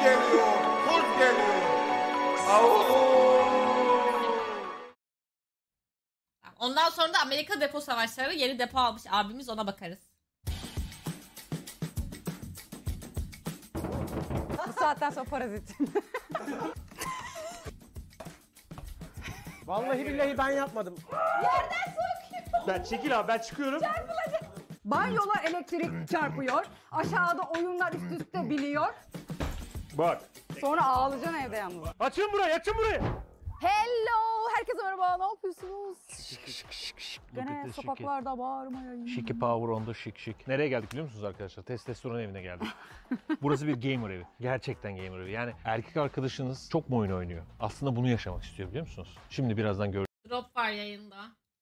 geliyor, kurt geliyor. Au. Ondan sonra da Amerika depo savaşları yeni depo almış abimiz, ona bakarız. Bu saatten sonra parazit. Vallahi billahi ben yapmadım. Yerden su akıyor. Ben çekil abi, ben çıkıyorum. Banyolar elektrik çarpıyor. Aşağıda oyunlar üst üste biniyor. Bak. Sonra ağlayacaksın evde yalnız. Açın burayı, açın burayı. Hello! Herkese merhaba, ne yapıyorsunuz? Gene sokaklarda bağırmayın. Şiki Power On'da şık. Nereye geldik biliyor musunuz arkadaşlar? Testosteron evine geldik. Burası bir gamer evi. Gerçekten gamer evi. Yani erkek arkadaşınız çok mu oyun oynuyor? Aslında bunu yaşamak istiyor biliyor musunuz? Şimdi birazdan Drop var yayında.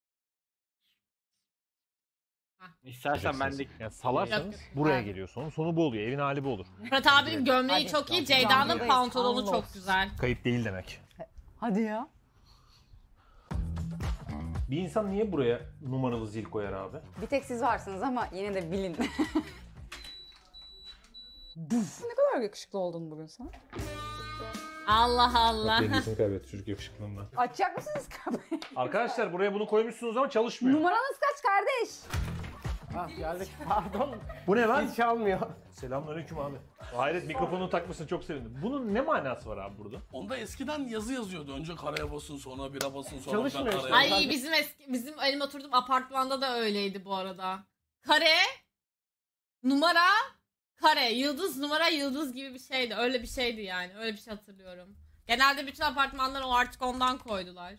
İstersen ben de... yani salarsanız buraya geliyor sonu. Sonu bu oluyor. Evin hali bu olur. Fırat abinin gömleği çok iyi, Ceyda'nın pantolonu çok güzel. Kayıp değil demek. Hadi ya. Bir insan niye buraya numaralı zil koyar abi? Bir tek siz varsınız ama yine de bilin. Ne kadar yakışıklı oldun bugün sen. Allah Allah. Dengesini kaybetti çocuk yakışıklığından. Açacak mısınız kapıyı? Arkadaşlar buraya bunu koymuşsunuz ama çalışmıyor. Numaranız kaç kardeş? Ah geldik, pardon. Bu ne lan? Hiç çalmıyor. Selamünaleyküm abi. Hayret, mikrofonunu takmışsın, çok sevindim. Bunun ne manası var abi burada? Onda eskiden yazı yazıyordu. Önce karaya basın, sonra bira basın, sonra Çalışmıyor karaya işte. Ay bizim benim oturduğum apartmanda da öyleydi bu arada. Kare, numara, kare, yıldız, numara, yıldız gibi bir şeydi. Öyle bir şeydi yani. Öyle bir şey hatırlıyorum. Genelde bütün apartmanlar o artık ondan koydular.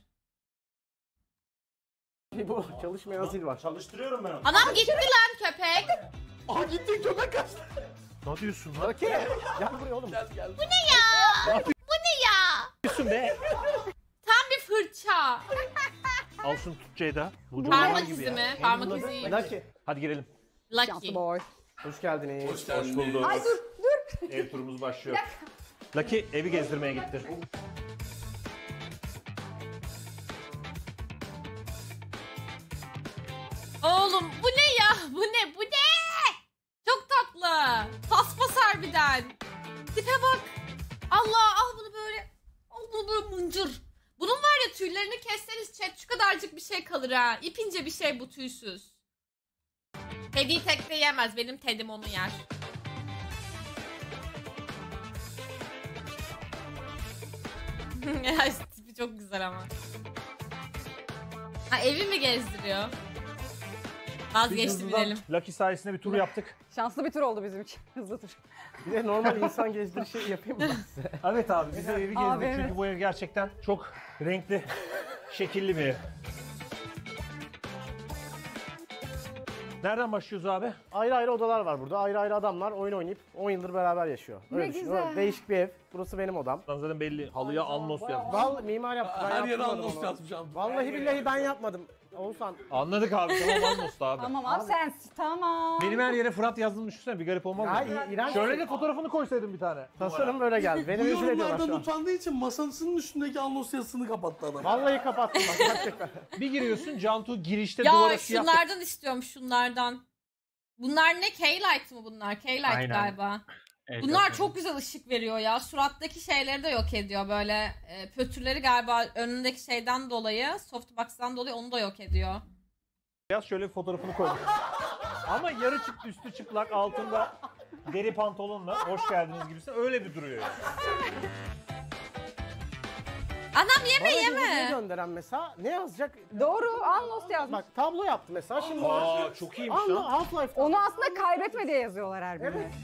Bu çalışmayan zil var. Çalıştırıyorum ben onu. Adam gitti lan köpek. Aa gitti, köpek kaçtı. Ne diyorsun lan? Okey. Gel buraya oğlum. Gel gel. Bu ne ya? Diyorsun be? Tam bir fırça. Al şunu tut Ceyda. Bu Parmak gibi izi ya. mi? Parmak izi iyi. Lucky. Hadi girelim. Lucky. Boy. Hoş geldiniz. Hoş geldin. bulduk. Ay dur. Ev turumuz başlıyor. Lucky evi gezdirmeye gitti. Oğlum bu ne ya? Bu ne? Bu ne? Çok tatlı. Paspas harbiden. Tipe bak. Allah, al bunu böyle. Al bunu böyle mıncır. Bunun var ya, tüylerini kesseniz chat şu kadarcık bir şey kalır ha. İpince bir şey bu, tüysüz. Teddy'yi tek de yemez. Benim Teddy'm onu yer. Ya tipi çok güzel ama. Ha, evi mi gezdiriyor? Vazgeçtim, binelim. Lucky sayesinde bir tur yaptık. Şanslı bir tur oldu bizim için. Hızlı tur. Bir de normal insan gezdirişi yapayım mı size? Evet abi, bize evi gezdik Abi, çünkü evet. bu ev gerçekten çok renkli, şekilli bir ev. Nereden başlıyoruz abi? Ayrı ayrı odalar var burada. Ayrı ayrı adamlar oyun oynayıp 10 yıldır beraber yaşıyor. Ne düşün. güzel. Öyle değişik bir ev. Burası benim odam. Zaten belli, halıya Alnos yazmış. Vallahi mimar yaptı. Ben Her yere yaptırmadım anons onu. yazmış abi. Vallahi billahi ben yapmadım. Oğuzhan. Anladık abi, tamam Alnos'ta abi. Tamam abi sensin. Tamam. Benim her yere Fırat yazdığını düşünsene, bir garip olmaz mı? Ya iğrenç. Şöyle de fotoğrafını koysaydım bir tane. Tasarım böyle geldi. Beni Bu rezil ediyorlar yorumlardan şu an. utandığı için masasının üstündeki anons yazısını kapattı adam. Vallahi kapattım bak gerçekten. Bir giriyorsun, Cantu girişte Ya duvara siyah... şunlardan istiyorum, şunlardan. Bunlar ne? K-Light mı bunlar? K-Light Aynen. galiba. Bunlar çok güzel ışık veriyor ya. Surattaki şeyleri de yok ediyor böyle. Pötürleri galiba önündeki şeyden dolayı, softbox'tan dolayı onu da yok ediyor. Beyaz, şöyle bir fotoğrafını koydum. Ama yarı çık, üstü çıplak, altında deri pantolonla hoş geldiniz gibisi, öyle bir duruyor yani. Anam yeme Bana bir yeme. hediye gönderen mesela ne yazacak? Doğru. Anlos yazmış. Bak tablo yaptı mesela. Şimdi Aa, çok iyiymiş lan. Half-Life. Onu aslında kaybetme diye yazıyorlar her birine. Evet.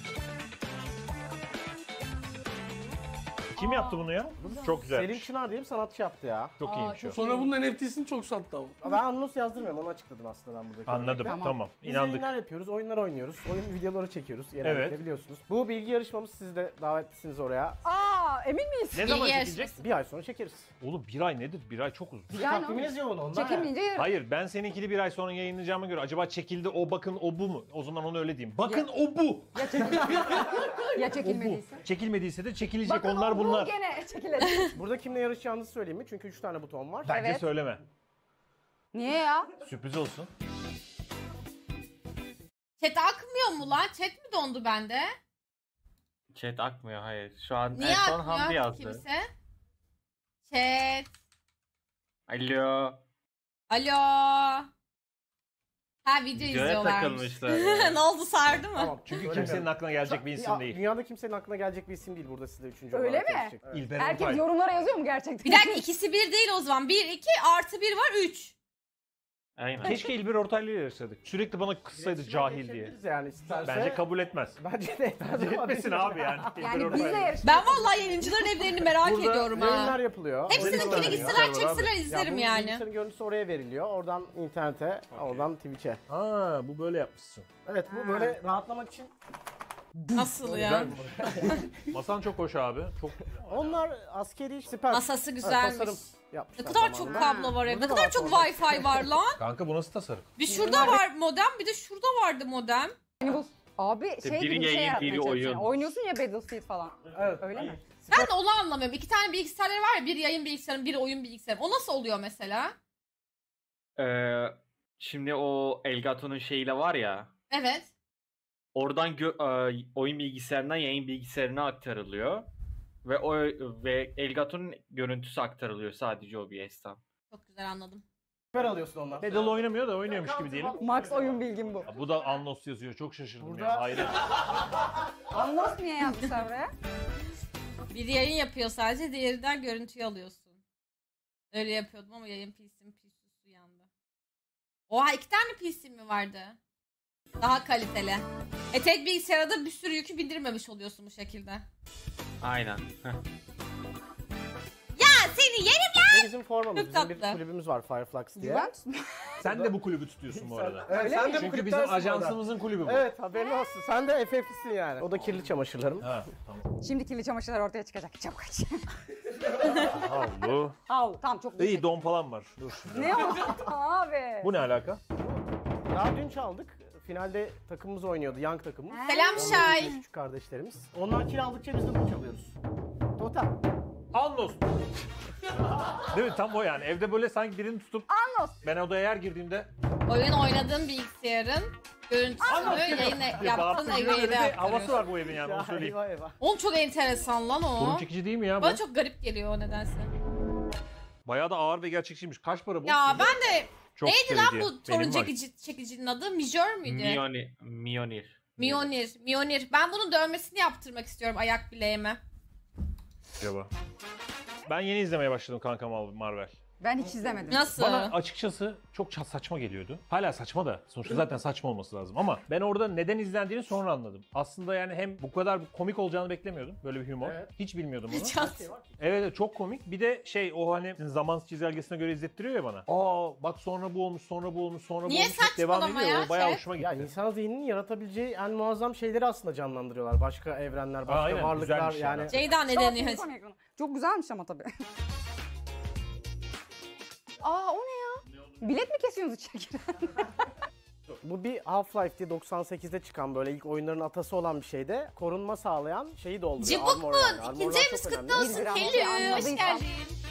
Kim yaptı bunu ya? Çok Selim güzelmiş. Çınar diye bir sanatçı yaptı ya. Çok iyiymiş o. Sonra bunun NFT'sini çok sattı abi. Ben anons yazdırmıyorum, onu açıkladım aslında ben buradaki. Anladım, örnekte. tamam. Biz İnandık. yayınlar yapıyoruz, oyunlar oynuyoruz, oyun videoları çekiyoruz genellikle Evet. biliyorsunuz. Bu bilgi yarışmamız, siz de davetlisiniz oraya. Aa emin miyiz? Ne zaman İyi çekilecek? yaşasın. Bir ay sonra çekeriz. Oğlum bir ay nedir? Bir ay çok uzun. Yani Takviminiz yoğun ondan. çekemeyince Hayır, ben seninkini bir ay sonra yayınlayacağıma göre acaba çekildi o, bakın o bu mu? O zaman onu öyle diyeyim. Bakın o bu. ya O bu. çekilmediyse. Çekilmediyse de çekilecek, Bakın onlar o bu bunlar. gene çekilecek. Burada kimle yarışacağınızı söyleyeyim mi? Çünkü 3 tane buton var. Bence Evet. söyleme. Niye ya? Sürpriz olsun. Chat akmıyor mu lan? Chat mi dondu bende? Chat akmıyor hayır. Şu an Niye en son Hamdi atmıyor yazdı. kimse? Chat. Alo. Alo. Ha video Videoya izliyorlarmış. takılmışlar ya. Ne oldu, sardı mı? Tamam. Çünkü Öyle kimsenin mi? aklına gelecek bir isim değil. Dünyada kimsenin aklına gelecek bir isim değil burada size üçüncü Öyle olarak mi? geçecek. Evet. İlber Herkes Ortaylı. yorumlara yazıyor mu gerçekten? Bir dakika, ikisi bir değil o zaman. 1, 2 artı 1 var 3. Aynen. Keşke İlber Ortaylı'yla yarışsaydık. Sürekli bana kızsaydı İletişime cahil diye. geçebiliriz Yani isterse. Bence kabul etmez. Bence de. Bence etmesin abi yani. İlber Yani bizle Ortaylı. yarışmak. Ben vallahi yayıncıların evlerini merak ediyorum ha. yayınlar yapılıyor. Hepsininkini Oyunlar gitseler ya. çekseler Ya izlerim bu yani. bilgisayarın görüntüsü oraya veriliyor. Oradan internete, oradan Twitch'e. Ha, bu böyle yapmışsın. Evet bu böyle rahatlamak için. Nasıl ya? Masan çok hoş abi. Çok Onlar askeri siper. Masası Evet, güzelmiş. tasarım Ne yapmışlar kadar çok zamanında. kablo var evde. Ne Burada kadar var çok orada. Wi-Fi var lan. kanka bu nasıl tasarım? Bir şurada var modem, bir de şurada vardı modem. Abi İşte şey biri gibi bir şey yayın, yaratmaya biri çalışıyorsun. oyun. Oynuyorsun ya Battlefield falan. Evet. Öyle mi? Ben de onu anlamıyorum. 2 tane bilgisayarları var ya, bir yayın bilgisayarım, bir oyun bilgisayarım. O nasıl oluyor mesela? Şimdi o Elgato'nun şeyle var ya. Evet. Oradan oyun bilgisayarından yayın bilgisayarına aktarılıyor. Ve Elgato'nun görüntüsü aktarılıyor sadece OBS'ten. Çok güzel anladım. Siper alıyorsun ondan. Pedal oynamıyor da oynuyormuş gibi diyelim. Max oyun bilgim bu. Bu da Anlos yazıyor. Çok şaşırdım Burada- ya. Hayret. Anlos niye yazmışlar buraya? Bir yayın yapıyor sadece, diğerinden görüntüyü alıyorsun. Öyle yapıyordum ama yayın PC'si yandı. Oha, 2 tane PC mi vardı? Daha kaliteli. Tek bilgisayara da bir sürü yükü bindirmemiş oluyorsun bu şekilde. Aynen. Ya seni yerim ya! Ve bizim formamız, Çok bizim bir tatlı. kulübümüz var Fireflux diye. Juventus. Sen de bu kulübü tutuyorsun bu arada. Evet, sen de bu Çünkü bizim kulüptensin orada. ajansımızın kulübü bu. Evet haberin olsun. Sen de FF'sin yani. O da kirli çamaşırlarım. Ha, tamam. Şimdi kirli çamaşırlar ortaya çıkacak. Çabuk aç. Havlu. Al tamam çok İyi don falan var. Dur şimdi. Ne oldu abi? Bu ne alaka? Daha dün çaldık. Finalde takımımız oynuyordu. Young takımımız. Selam Şay. Küçük kardeşlerimiz. Onlar kiraldıkça biz de bunu çalıyoruz. Total. Anlos. Değil mi? Tam o yani. Evde böyle sanki birini tutup Anlos. ben odaya her girdiğimde Oyun oynadığın bilgisayarın görüntüsünü yayın yaptığın bağımsız eve bir eve havası aktarıyorsun. var bu evin yani onu Ya söyleyeyim. eyvah eyvah. Oğlum çok enteresan lan o. Sorun çekici değil mi ya bu? Bana çok garip geliyor o nedense. Bayağı da ağır ve gerçekçiymiş. Kaç para bu? Ya ben de Çok neydi lan sevdiğim. bu sorun Benim var. çekicinin adı? Mijör müydü? Mionir. Mionir. Ben bunun dövmesini yaptırmak istiyorum ayak bileğime. Acaba. Ben yeni izlemeye başladım kanka Marvel. Ben hiç izlemedim. Nasıl? Bana açıkçası çok saçma geliyordu. Hala saçma da. Sonuçta zaten saçma olması lazım. Ama ben orada neden izlendiğini sonra anladım. Aslında yani hem bu kadar komik olacağını beklemiyordum. Böyle bir humor. Evet. Hiç bilmiyordum bunu. Çat. Evet çok komik. Bir de o hani zaman çizelgesine göre izlettiriyor ya bana. Aa bak sonra bu olmuş, sonra bu olmuş, sonra Niye bu olmuş. Hep devam saçmalama ediyor. ya, O bayağı şey? hoşuma Ya gitti. insan zihninin yaratabileceği en muazzam şeyleri aslında canlandırıyorlar. Başka evrenler, başka Aynen, varlıklar güzelmiş yani. yani. Ceyda ne Çok deniyor? iyi konu ekranı. Çok güzelmiş ama tabii. Aa o ne ya? Bilet mi kesiyorsunuz içerken? Bu bir Half-Life diye 98'de çıkan böyle ilk oyunların atası olan bir şeyde korunma sağlayan şeyi dolduruyor. Cıbuk armor mu? yani. Armorlar İkinci evimiz çok kutlu önemli. olsun. Bir gram Hello, hoş anladıysam. geldin.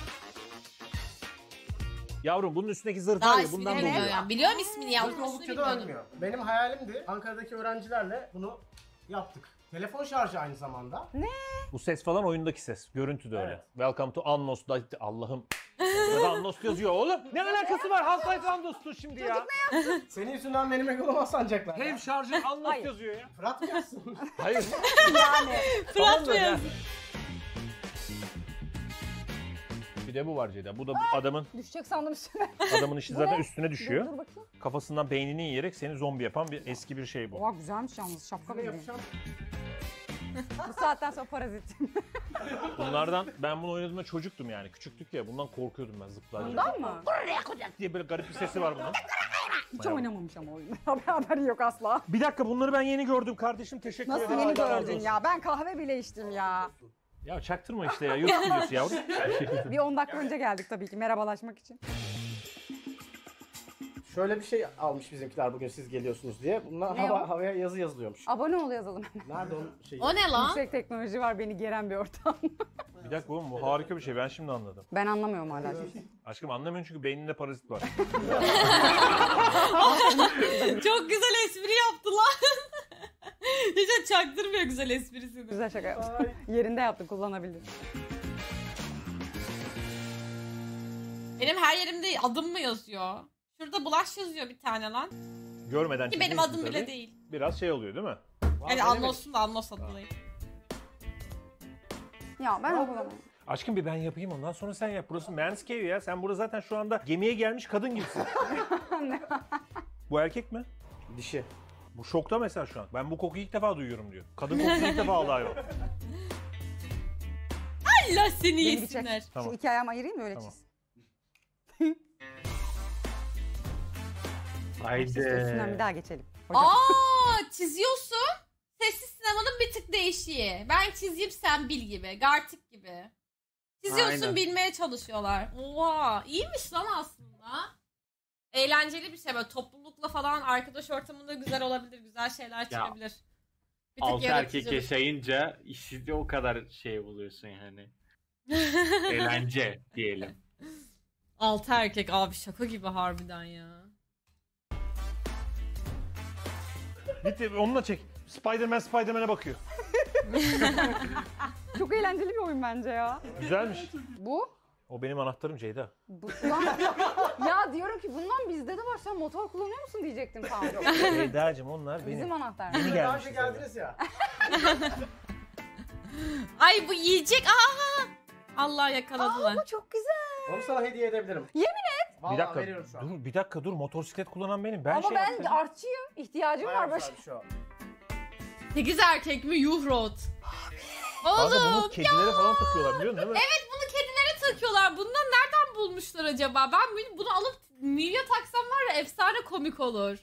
Yavrum bunun üstündeki zırh Daha var ya ismini bundan bilmiyor dolayı. yani. Biliyorum ismini, Zırh yavrusunu oldukça da bilmiyordum. ölmüyor. Benim hayalimdi. Ankara'daki öğrencilerle bunu yaptık. Telefon şarjı aynı zamanda. Bu ses falan oyundaki ses. Görüntü de öyle. Evet. Welcome to Annos. Allah'ım. Burada Annos yazıyor oğlum. Ne alakası var Half-Life Annos'tu şimdi ya. Senin yüzünden benim egoluma sanacaklar. Hem şarjı Annos Hayır. yazıyor ya. Fırat mı yazsın? Hayır. Yani. Fırat mı ya. yazdı? Bir de bu var Ceyda. Bu da bu Düşecek sandım üstüne. adamın işi zaten üstüne düşüyor. Dur bakayım. Kafasından beynini yiyerek seni zombi yapan bir eski bir şey bu. Oha güzelmiş yalnız şapka bildiğin. Yapacağım. Bu saatten sonra parazit. Bunlardan ben bunu oynadığımda çocuktum yani. Küçüktük ya. Bundan korkuyordum ben zıplarken. Bundan mı? diye böyle garip bir sesi var bunun. Hiç oynamamış ama oyunu. Haberi yok asla. Bir dakika bunları ben yeni gördüm kardeşim. Teşekkür Nasıl ederim. yeni Allah razı gördün olsun. ya? Ben kahve bile içtim ya. Ya çaktırma işte ya. YouTube videosu yavrum. Bir 10 dakika önce geldik tabii ki merhabalaşmak için. Şöyle bir şey almış bizimkiler bugün siz geliyorsunuz diye. Bunlar Ne o? havaya yazı yazılıyormuş. Abone ol yazalım. Nerede onun şeyi? O ne lan? Yüksek teknoloji var beni geren bir ortam. Bir dakika oğlum bu harika bir şey. Ben şimdi anladım. Ben anlamıyorum hala. Aşkım anlamıyorsun çünkü beyninde parazit var. Çok güzel espri yaptı lan. Hiç çaktırmıyor güzel esprisini. Güzel şaka yaptım. Yerinde yaptım, kullanabilirim. Benim her yerimde adım mı yazıyor? Şurada Bulaş yazıyor bir tane lan. Görmeden Ki benim çizdiğin adım için bile tabii değil. Biraz şey oluyor değil mi? Yani Anlos'un da Anlos adındayım. Ya ben okulamam. Aşkım bir ben yapayım ondan sonra sen yap. Burası men's cave ya. Sen burada zaten şu anda gemiye gelmiş kadın gibisin. Bu erkek mi? Dişi. Bu şokta mesela şu an. Ben bu kokuyu ilk defa duyuyorum diyor. Kadın kokusunu ilk defa aldı hayvan. Allah seni Beni bir yesinler. çek. Tamam. Şu iki ayağımı ayırayım da öyle Tamam. çiz. Sessiz üstünden bir daha geçelim. Hocam. Aa çiziyorsun. Sessiz sinemanın bir tık değişiği. Ben çizeyim sen bil gibi. Gartic gibi. Çiziyorsun Aynen. bilmeye çalışıyorlar. Oha iyiymiş lan aslında. Eğlenceli bir şey böyle toplulukla falan arkadaş ortamında güzel olabilir. Güzel şeyler çıkabilir. Bir tık 6 erkek yaratıcılık. yaşayınca işsiz o kadar şey buluyorsun yani. Eğlence diyelim. 6 erkek abi şaka gibi harbiden ya. Git onunla çek. Spider-Man'e bakıyor. Çok eğlenceli bir oyun bence ya. Güzelmiş. Bu? O benim anahtarım Ceyda. Lan, ya diyorum ki bundan bizde de var. Sen motor kullanıyor musun diyecektim tam. Ceyda'cığım onlar benim. Bizim anahtar. Yeni Daha önce gelmişiz. geldiniz ya. Ay bu yiyecek. Aha! Allah yakaladılar. Bu çok güzel. Onu sana hediye edebilirim. Yemin et. Vallahi Bir dakika veriyorum şu an. dur, bir dakika dur. Motosiklet kullanan benim. Ben Ama şey ben yaptım. artçıyım. İhtiyacım Bayağı var baş. güzel bir şey o. 8 erkek mi? Yuh rot. Kanka bunu Oğlum kedilere falan takıyorlar biliyorsun değil mi? evet bunu kedilere takıyorlar. Bundan nereden bulmuşlar acaba? Ben bunu alıp Milya taksam var ya efsane komik olur.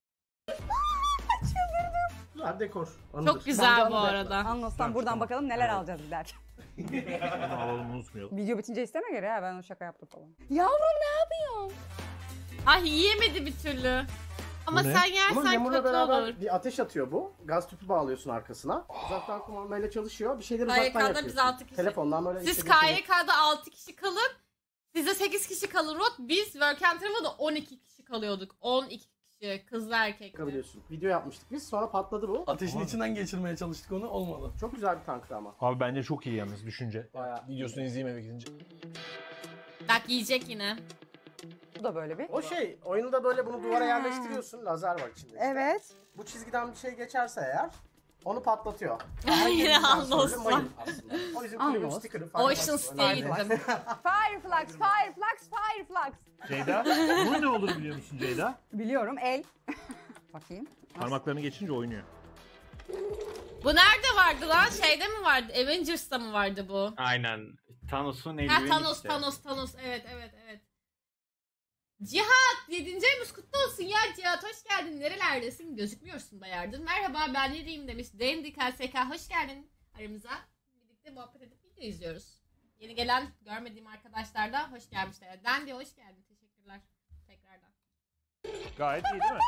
Güzel dekor. Anıdır. Çok güzel Bence bu onu da- arada. Anlasam buradan bakalım neler alacağız giderken. Bunu alalım unutmayalım. Video bitince isteme göre ya ben o şaka yaptım falan. Yavrum ne yapıyorsun? Ay yiyemedi bir türlü. Ama Bu ne? sen Bunun yersen lemurla kötü beraber olur. bir ateş atıyor bu. Gaz tüpü bağlıyorsun arkasına. Uzaktan kumandayla çalışıyor. Bir şeyleri uzaktan KYK'da yapıyorsun. biz 6 kişi. Telefondan böyle Siz istediğin şeyi- KYK'da 6 kişi kalın. Size 8 kişi kalın Rot. Biz Work and Travel'da 12 kişi kalıyorduk. 12 kişi. Kızlı erkekli. Yapabiliyorsun. Video yapmıştık biz. Sonra patladı bu. Ateşin içinden geçirmeye çalıştık onu, olmadı. Çok güzel bir tanktı ama. Abi bence çok iyi yalnız düşünce. Bayağı. Videosunu izleyeyim eve gidince. Bak yiyecek yine. Bu da böyle bir. O şey, oyunda böyle bunu duvara yerleştiriyorsun. Lazer var içinde işte. Evet. Bu çizgiden bir şey geçerse eğer onu patlatıyor. Yine Anlos'la. O bizim kulübün Anlos. sticker'ı. Ocean Stay'e gittim. Fireflux, Fireflux, Fireflux. Ceyda, bu ne olur biliyor musun Ceyda? Biliyorum el. Bakayım. Parmaklarını geçince oynuyor. Bu nerede vardı lan? Şeyde mi vardı? Avengers'ta mı vardı bu? Aynen. Thanos'un Ha eldiveni Thanos, işte. Thanos. Evet. Cihat 7. ayımız kutlu olsun ya Cihat hoş geldin. Nerelerdesin? Gözükmüyorsun bayağıdır. Merhaba ben nereyim demiş. Dandy KSK hoş geldin aramıza. Birlikte muhabbet edip video izliyoruz. Yeni gelen görmediğim arkadaşlar da hoş gelmişler. Dandy hoş geldin. Teşekkürler tekrardan. Gayet iyi değil mi?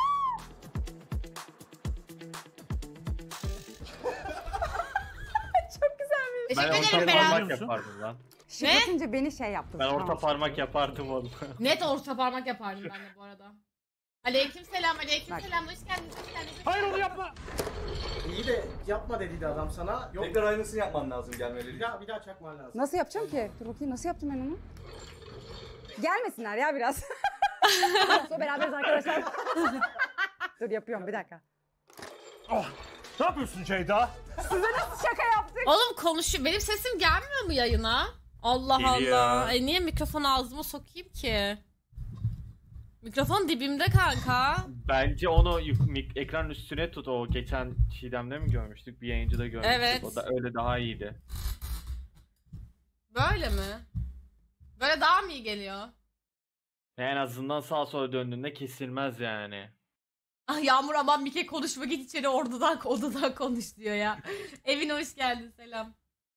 Çok güzelmiş. Ben Teşekkür orta ederim Berat. parmak yapardım lan. Şıklatınca beni şey yaptı. Ben orta parmak yapardım onu. Net orta parmak yapardım ben de bu arada. Aleykümselam, aleykümselam. Hoş geldiniz, hoş geldiniz. Hayır onu yapma. İyi de yapma dediydi adam sana. Yok. Tekrar aynısını yapman lazım gelmeleri. Bir daha çakman lazım. Nasıl yapacağım ki? Dur bakayım nasıl yaptım ben onu? Gelmesinler ya biraz. Sonra beraberiz arkadaşlar. Dur yapıyorum bir dakika. Oh, ne yapıyorsun Ceyda? Şaka yaptık. Oğlum konuşuyor. Benim sesim gelmiyor mu yayına? Allah Geliyor. Allah. Niye mikrofonu ağzıma sokayım ki? Mikrofon dibimde kanka. Bence onu ekran üstüne tut. O geçen Çiğdem'de mi görmüştük? Bir yayıncıda görmüştük. Evet. O da öyle daha iyiydi. Böyle mi? Böyle daha mı iyi geliyor? En azından sağa sola döndüğünde kesilmez yani. Ah Yağmur aman bir kere konuşma git içeri odadan konuş diyor ya. Evine hoş geldin selam.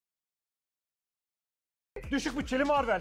Düşük bütçeli Marvel.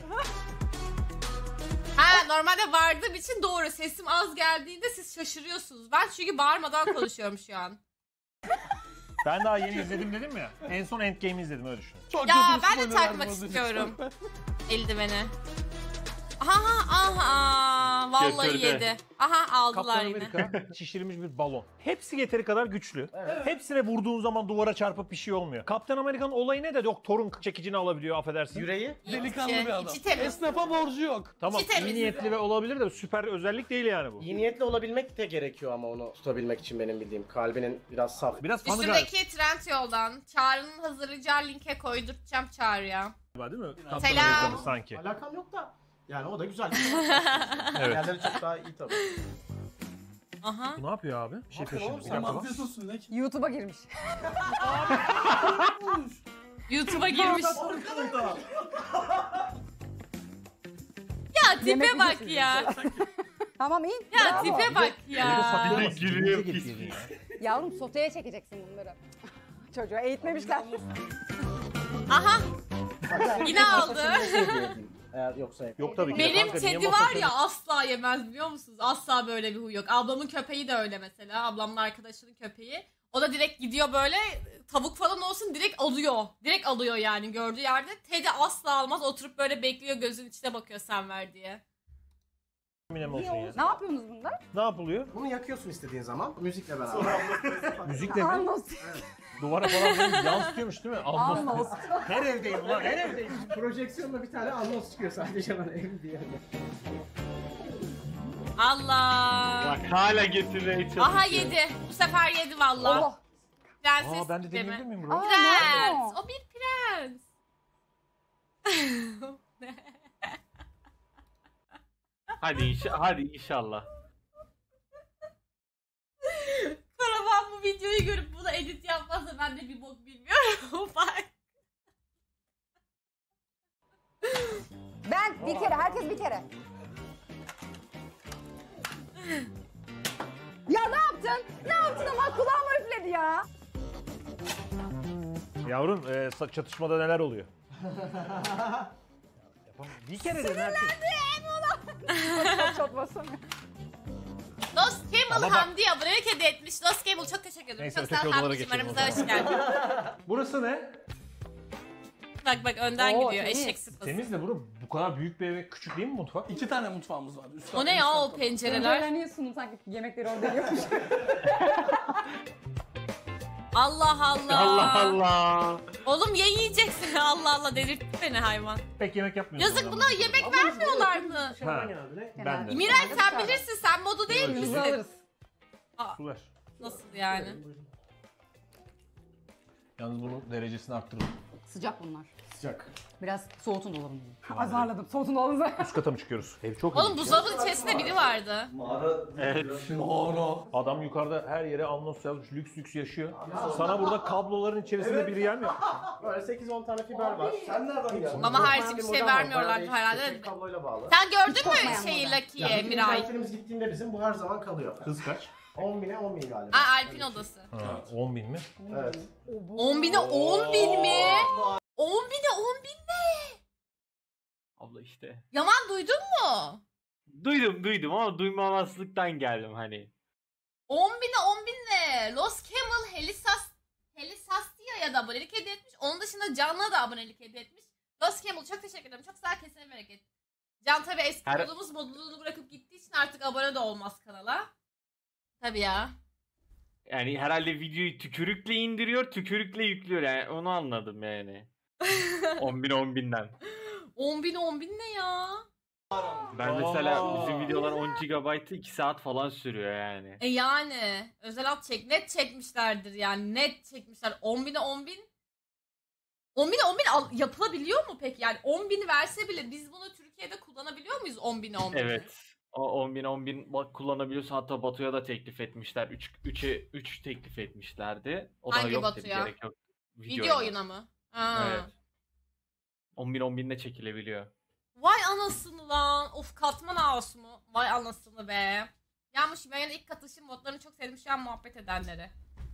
Ha normalde vardığım için doğru sesim az geldiğinde siz şaşırıyorsunuz. Ben çünkü bağırmadan konuşuyorum şu an. Ben daha yeni izledim dedim ya. En son Endgame'i izledim öyle düşün. Çok Ya kötü ben de spoiler takmak verdim. istiyorum. Eldiveni. Aha Aha vallahi Götürdü. yedi. Aha aldılar Kaptan yine. Amerika şişirilmiş bir balon. Hepsi yeteri kadar güçlü. Hepsine vurduğun zaman duvara çarpıp bir şey olmuyor. Kaptan Amerika'nın olayı ne de doktorun çekicini alabiliyor affedersin. Yüreği Delikanlı bir adam. İçi temiz. Esnafa borcu yok. Tamam İçi temiz. iyi niyetli ve olabilir de süper özellik değil yani bu. iyi niyetli olabilmek de gerekiyor ama onu tutabilmek için benim bildiğim. Kalbinin biraz saf. Biraz fanı galiba Üstündeki Trendyol'dan Çağrı'nın hazırlayacağı linke koydurtacağım Çağrı'ya. değil mi? Kaptan Selam. Amerika'nın sanki. Alakam yok da. Yani o da güzel. Evet. Yerleri çok daha iyi tabii. Aha. Bu ne yapıyor abi? Bir şey Bakın oğlum, peşinde. Bir sen dakika bak. Afiyet olsun ne ki? YouTube'a girmiş. YouTube'a girmiş. Ya tipe Yemek bak videosu ya. Tamam in. Ya Bravo. tipe bak ya. Bir de gülüyor pis pis. Yavrum soteye çekeceksin bunları. Çocuğa eğitmemişler. Aha. Yine aldı. Eğer yoksa Yok tabii ki. Benim Kanka, niye kedi masaj var ya asla yemez biliyor musunuz? Asla böyle bir huy yok. Ablamın köpeği de öyle mesela. Ablamın arkadaşının köpeği. O da direkt gidiyor böyle tavuk falan olsun direkt alıyor. Direkt alıyor yani gördüğü yerde. Teddy asla almaz oturup böyle bekliyor gözün içine bakıyor sen ver diye. Eminem olsun ya. Ne yapıyorsunuz bunda? Ne yapılıyor? bunu yakıyorsun istediğin zaman müzikle beraber. Müzikle mi? Anons. Duvara falan böyle yansıtıyormuş değil mi? Anons. Her evdeyim ulan her evdeyim. Projeksiyonla bir tane anons çıkıyor sadece bana ev diye. Allah. Bak hala getirmeye çalışıyor. Aha yedi. Bu sefer yedi valla. Allah. Prenses Aa ben de sistemi. deneyebilir miyim bro? Aa, Prens. nerede O bir prens. Hadi inşallah. Karavan bu videoyu görüp buna edit yapmazsa ben de bir bok bilmiyorum. Bak. Ben bir kere, herkes bir kere. Ya ne yaptın? Ne yaptın ama kulağıma üfledi ya. Yavrum çatışmada neler oluyor? Yapamam. Bir kere de herkes. Çok basamıyor. Lost Camel Ama bak- Hamdi abonelik hediye etmiş. Lost Camel çok teşekkür ederim. Neyse, Çok öteki sağ ol odalara Hamdi'cim geçelim o aramıza hoş geldin. Burası ne? Bak önden Oo, gidiyor temiz. eşek sıpası. Temiz de bro bu kadar büyük bir eve küçük değil mi mutfak? 2 tane mutfağımız var. Üst O ne ya o pencereler? Böyle niye sunum sanki yemekleri orada yiyormuş. Allah Allah. Allah Allah. Oğlum ya yiyeceksin. Allah Allah delirtti beni hayvan. Pek yemek yapmıyorsun. Yazık buna yemek vermiyorlar mı? Ha. Genelde ne? Ben de. Miray sen bilirsin sen modu değil Biz misin? alırız. Su ver. Nasıl yani? Yalnız bunun derecesini arttıralım. Sıcak bunlar. Sıcak. Biraz soğutun dolabını. Azarladım. Soğutun dolabını. Üst kata mı çıkıyoruz? Ev çok Oğlum iyi. buzdolabının içerisinde biri vardı. Evet. Mağara. Adam yukarıda her yere anons yazmış, lüks yaşıyor. Sana burada kabloların içerisinde bir yer mi yapmış? Böyle 8-10 tane fiber var. Sen nereden geldin? Ama harici bir şey vermiyorlar herhalde. Tek kabloyla bağlı. Sen gördün korkmayan mü şeyi burada. Lucky'ye Miray? İnternet gittiğinde bizim bu her zaman kalıyor. Hız kaç? 10.000'e 10.000 galiba. Aa Alp'in odası. Ha, 10.000 mi? Evet. 10.000'e 10.000 mi? 10.000'e 10.000 ne? Abla işte. Yaman duydun mu? Duydum ama duymamazlıktan geldim hani. 10.000'e 10.000 ne? Lost Camel Helisastia da abonelik hediye etmiş. Onun dışında Can'la da abonelik hediye etmiş. Lost Camel çok teşekkür ederim. Çok sağ ol, kesene bereket. Can tabi eski Her- modumuz modunu bırakıp gittiği için artık abone de olmaz kanala. Tabi ya. Yani herhalde videoyu tükürükle indiriyor, tükürükle yüklüyor yani onu anladım yani. 10.000'den. 10.000 ne ya? Ben mesela bizim videolar 10 GB'ı 2 saat falan sürüyor yani. Yani özel alt net çekmişlerdir yani net çekmişler. 10.000'e 10.000 yapılabiliyor mu peki? Yani 10.000 verse bile biz bunu Türkiye'de kullanabiliyor muyuz 10.000'e 10.000'i? Evet. O 10.000 bak kullanabiliyorsun, hatta Batu'ya da teklif etmişler. 3 teklif etmişlerdi. O da Hangi yok dedi, Batu'ya? gerek yok. Video oyuna mı? Ha. Evet. 10.000'de çekilebiliyor. Vay anasını lan. Of katman ağası mı? Vay anasını be. Yanmış Yaman'ın ilk katılışım modlarını çok sevdim şu an muhabbet edenleri.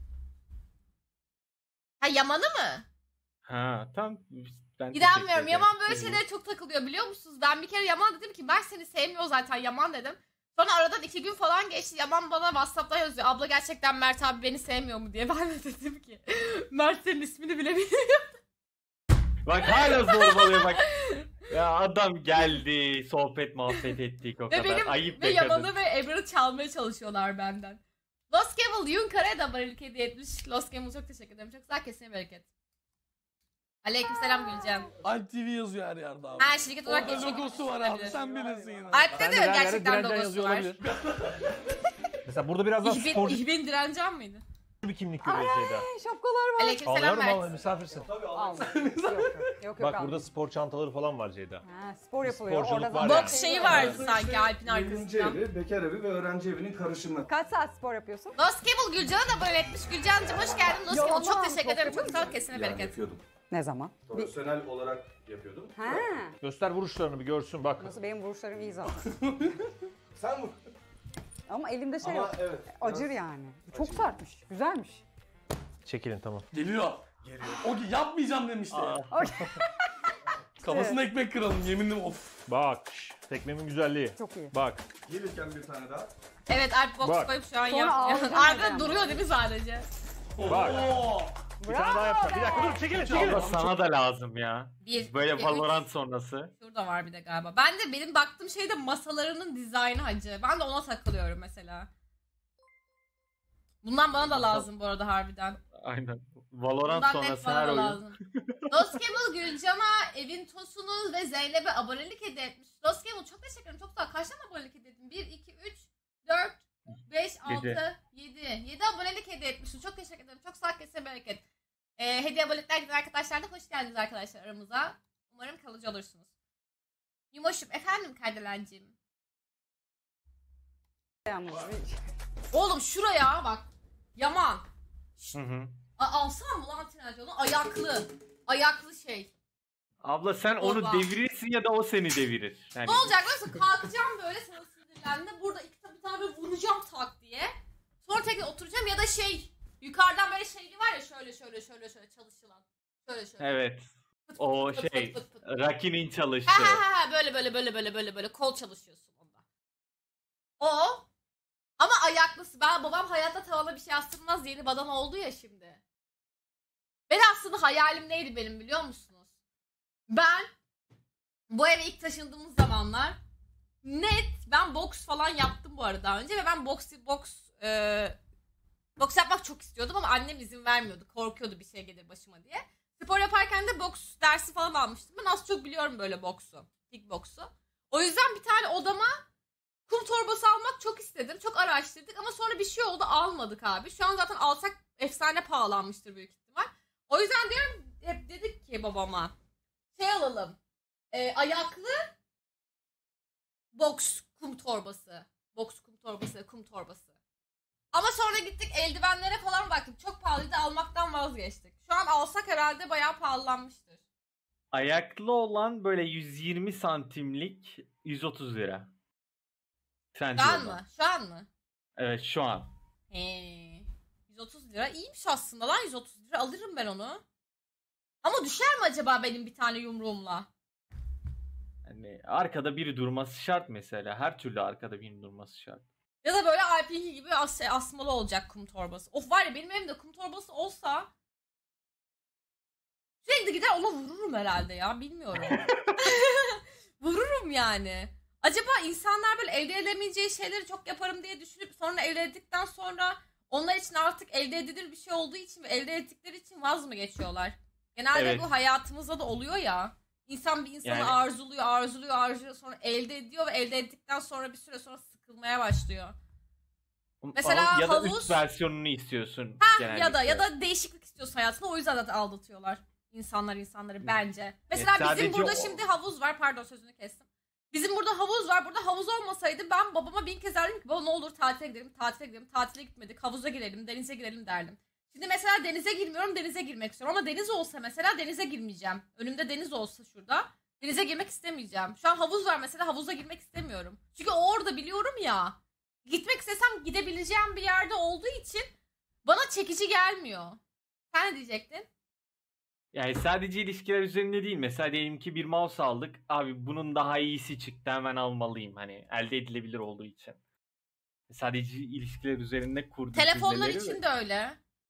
Ha Yaman'ı mı? Ha tamam. Ben İnanmıyorum. teşekkür Yaman böyle ederim. şeylere çok takılıyor biliyor musunuz? Ben bir kere Yaman dedim ki Mert seni sevmiyor zaten Yaman dedim. Sonra aradan 2 gün falan geçti. Yaman bana WhatsApp'tan yazıyor. Abla gerçekten Mert abi beni sevmiyor mu diye. Ben de dedim ki Mert senin ismini bile bilmiyor. Bak hala zorbalıyor bak. Ya adam geldi, sohbet muhabbet ettik o Ve kadar. benim Ayıp ve be kadın. Yaman'ı ve Ebrar'ı çalmaya çalışıyorlar benden. Lost Camel Yunkara'ya da abonelik hediye etmiş. Lost Camel çok teşekkür ederim. Çok sağ kesine bereket. Aleykümselam Gülcan. Alp TV yazıyor her yerde abi. Ha şirket olarak Orada geçmek logosu var abi. Sen bilirsin yine. Alp'te de her yerde gerçekten Direncan logosu yazıyor var. olabilir. Mesela burada biraz daha sporcu İhbin Direncan mıydı? bir kimlik görüyoruz Ceyda. Şapkalar var. Aleykümselam Ağlıyorum Mert. vallahi misafirsin. Al. Yok Bak al. burada spor çantaları falan var Ceyda. Ha, spor yapılıyor. Sporculuk Orada var zaten Boks şeyi vardı sanki Alp'in Eğlence arkasında. evi, bekar evi ve öğrenci evinin karışımı. Kaç saat spor yapıyorsun? Lost Camel Gülcan'a da abone etmiş. Gülcan'cığım hoş geldin. Lost Camel çok Yalan, teşekkür çok ederim. Çok yapıyor sağ ol kesine Yani bereket. yapıyordum. Ne zaman? Profesyonel olarak yapıyordum. Ha. Göster vuruşlarını bir görsün bak. Nasıl benim vuruşlarım iyi zaten. Sen vur. Ama elimde şey Ama yok. evet. Acır yani. Çok sertmiş. Güzelmiş. Çekilin tamam. Geliyor. O yapmayacağım demişti. Kafasına ekmek kıralım yeminle of. Bak şş, tekmemin güzelliği. Çok iyi. Bak. Gelirken bir tane daha. Evet Alp boks Bak. koyup şu an Sonra yapıyor. ağlayacağım Arkada yani. duruyor değil mi sadece? Bak. Oo. Bir tane daha yapacağım. Bir dakika dur çekilin çekilin. Abla sana da lazım ya. Bir, Böyle iki, Valorant üç. sonrası. Şurada var bir de galiba. Ben de benim baktığım şey de masalarının dizaynı hacı. Ben de ona takılıyorum mesela. Bundan bana da lazım bu arada harbiden. Aynen. Valorant Bundan net sonrası bana her da oyun. lazım. Lost Camel Gülcan'a evin tosunu ve Zeynep'e abonelik hediye etmiş. Lost Camel çok teşekkür ederim. Çok sağ ol. Kaç tane abonelik hediye ettin? 1, 2, 3, 4, 5, 6, 7. 7 abonelik hediye etmişsin. Çok teşekkür ederim. Çok sağ ol. Kesene bereket. Hediye abonelikler giden arkadaşlar da hoş geldiniz arkadaşlar aramıza. Umarım kalıcı olursunuz. Yumoşum efendim Kardelenciğim. Yalnız. Oğlum şuraya bak. Yaman. Hı hı. Alsam mı lan Trabzon'u? Ayaklı. Ayaklı şey. Abla sen onu Baba. devirirsin ya da o seni devirir. Yani Ne olacak biliyor musun? Kalkacağım böyle sana sinirlendiğinde burada bir tane böyle vuracağım tak diye. Sonra tekrar oturacağım ya da şey yukarıdan böyle şeyli var ya şöyle çalışılan. Şöyle. evet. Fıt O fıt fıt şey fıt fıt fıt. Raki'nin çalıştığı. Ha böyle kol çalışıyorsun onda. O ama ayaklısı. Babam hayatta tavana bir şey astırmaz yeni badana oldu ya şimdi. Ben aslında hayalim neydi benim biliyor musunuz? Ben bu eve ilk taşındığımız zamanlar ben boks falan yaptım bu arada daha önce ve ben boks yapmak çok istiyordum ama annem izin vermiyordu. Korkuyordu bir şey gelir başıma diye. Spor yaparken de boks dersi falan almıştım. Ben az çok biliyorum böyle boksu. Kickboksu. O yüzden bir tane odama kum torbası almak çok istedim. Çok araştırdık ama sonra bir şey oldu almadık abi. Şu an zaten alsak efsane pahalanmıştır büyük ihtimal. O yüzden diyorum hep dedik ki babama şey alalım. Ayaklı boks kum torbası. Boks kum torbası. Ama sonra gittik eldivenlere falan baktık. Çok pahalıydı almaktan vazgeçtik. Şu an alsak herhalde bayağı pahalanmıştır. Ayaklı olan böyle 120 santimlik 130 lira. Şu an Trendyol'dan. mı? Şu an mı? Evet şu an. 130 lira iyiymiş aslında lan 130 lira alırım ben onu. Ama düşer mi acaba benim bir tane yumruğumla? Hani arkada biri durması şart mesela. Her türlü arkada birinin durması şart. Ya da böyle Alpinki gibi asmalı olacak kum torbası. Of var ya benim evimde kum torbası olsa sürekli gider ona vururum herhalde ya bilmiyorum. Vururum yani. Acaba insanlar böyle elde edemeyeceği şeyleri çok yaparım diye düşünüp sonra elde ettikten sonra onlar için artık elde edilir bir şey olduğu için ve elde ettikleri için vaz mı geçiyorlar? Genelde Evet. bu hayatımızda da oluyor ya. İnsan bir insanı Yani- arzuluyor sonra elde ediyor ve elde ettikten sonra bir süre sonra sıkılmaya başlıyor. Mesela ya da havuz- üst versiyonunu istiyorsun genellikle. Ya da değişiklik istiyorsun hayatında o yüzden zaten aldatıyorlar insanları bence. Mesela bizim sadece burada o- şimdi havuz var pardon sözünü kestim. Bizim burada havuz var. Burada havuz olmasaydı ben babama 1000 kez derdim ki baba ne olur tatile gidelim. Tatile gitmedik. Havuza girelim, denize girelim derdim. Şimdi mesela denize girmiyorum, denize girmek istiyorum. Ama deniz olsa mesela denize girmeyeceğim. Önümde deniz olsa şurada. Denize girmek istemeyeceğim. Şu an havuz var mesela havuza girmek istemiyorum. Çünkü o orada biliyorum ya. Gitmek istesem gidebileceğim bir yerde olduğu için bana çekici gelmiyor. Sen ne diyecektin? Yani sadece ilişkiler üzerinde değil. Mesela diyelim ki bir mouse aldık. Abi bunun daha iyisi çıktı hemen almalıyım. Hani elde edilebilir olduğu için. Sadece ilişkiler üzerinde kurduğu Telefonlar cümleleri için ve- de öyle.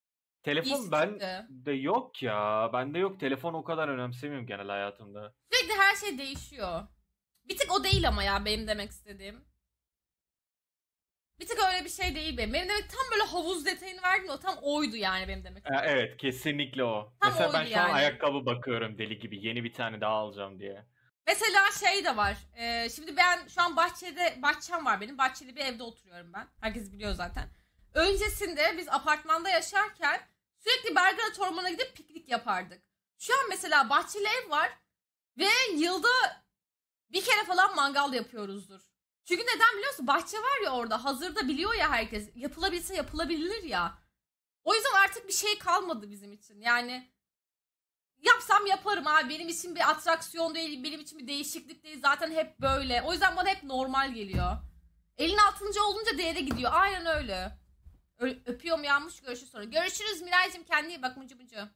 Telefon İyisi ben çıktı. de yok ya. Bende yok. Telefon o kadar önemsemiyorum genel hayatımda. Sürekli her şey değişiyor. Bir tık o değil ama ya benim demek istediğim. Bir tık öyle bir şey değil benim. Benim demek tam böyle havuz detayını verdin, o tam oydu yani benim demek. Evet, kesinlikle o. Tam Mesela ben oydu şu an yani. ayakkabı bakıyorum deli gibi. Yeni bir tane daha alacağım diye. Mesela şey de var. Şimdi ben şu an bahçem var benim. Bahçeli bir evde oturuyorum ben. Herkes biliyor zaten. Öncesinde biz apartmanda yaşarken sürekli Belgrad Ormanı'na gidip piknik yapardık. Şu an mesela bahçeli ev var ve yılda bir kere falan mangal yapıyoruzdur. Çünkü neden biliyor musun? Bahçe var ya orada. Hazırda biliyor ya herkes. Yapılabilse yapılabilir ya. O yüzden artık bir şey kalmadı bizim için. Yani yapsam yaparım abi. Benim için bir atraksiyon değil. Benim için bir değişiklik değil. Zaten hep böyle. O yüzden bana hep normal geliyor. Elin altınca olunca değere gidiyor. Aynen öyle. Öpüyorum yanmış. Görüşürüz sonra. Görüşürüz Miray'cığım. Kendine iyi bak mıcı mıcı.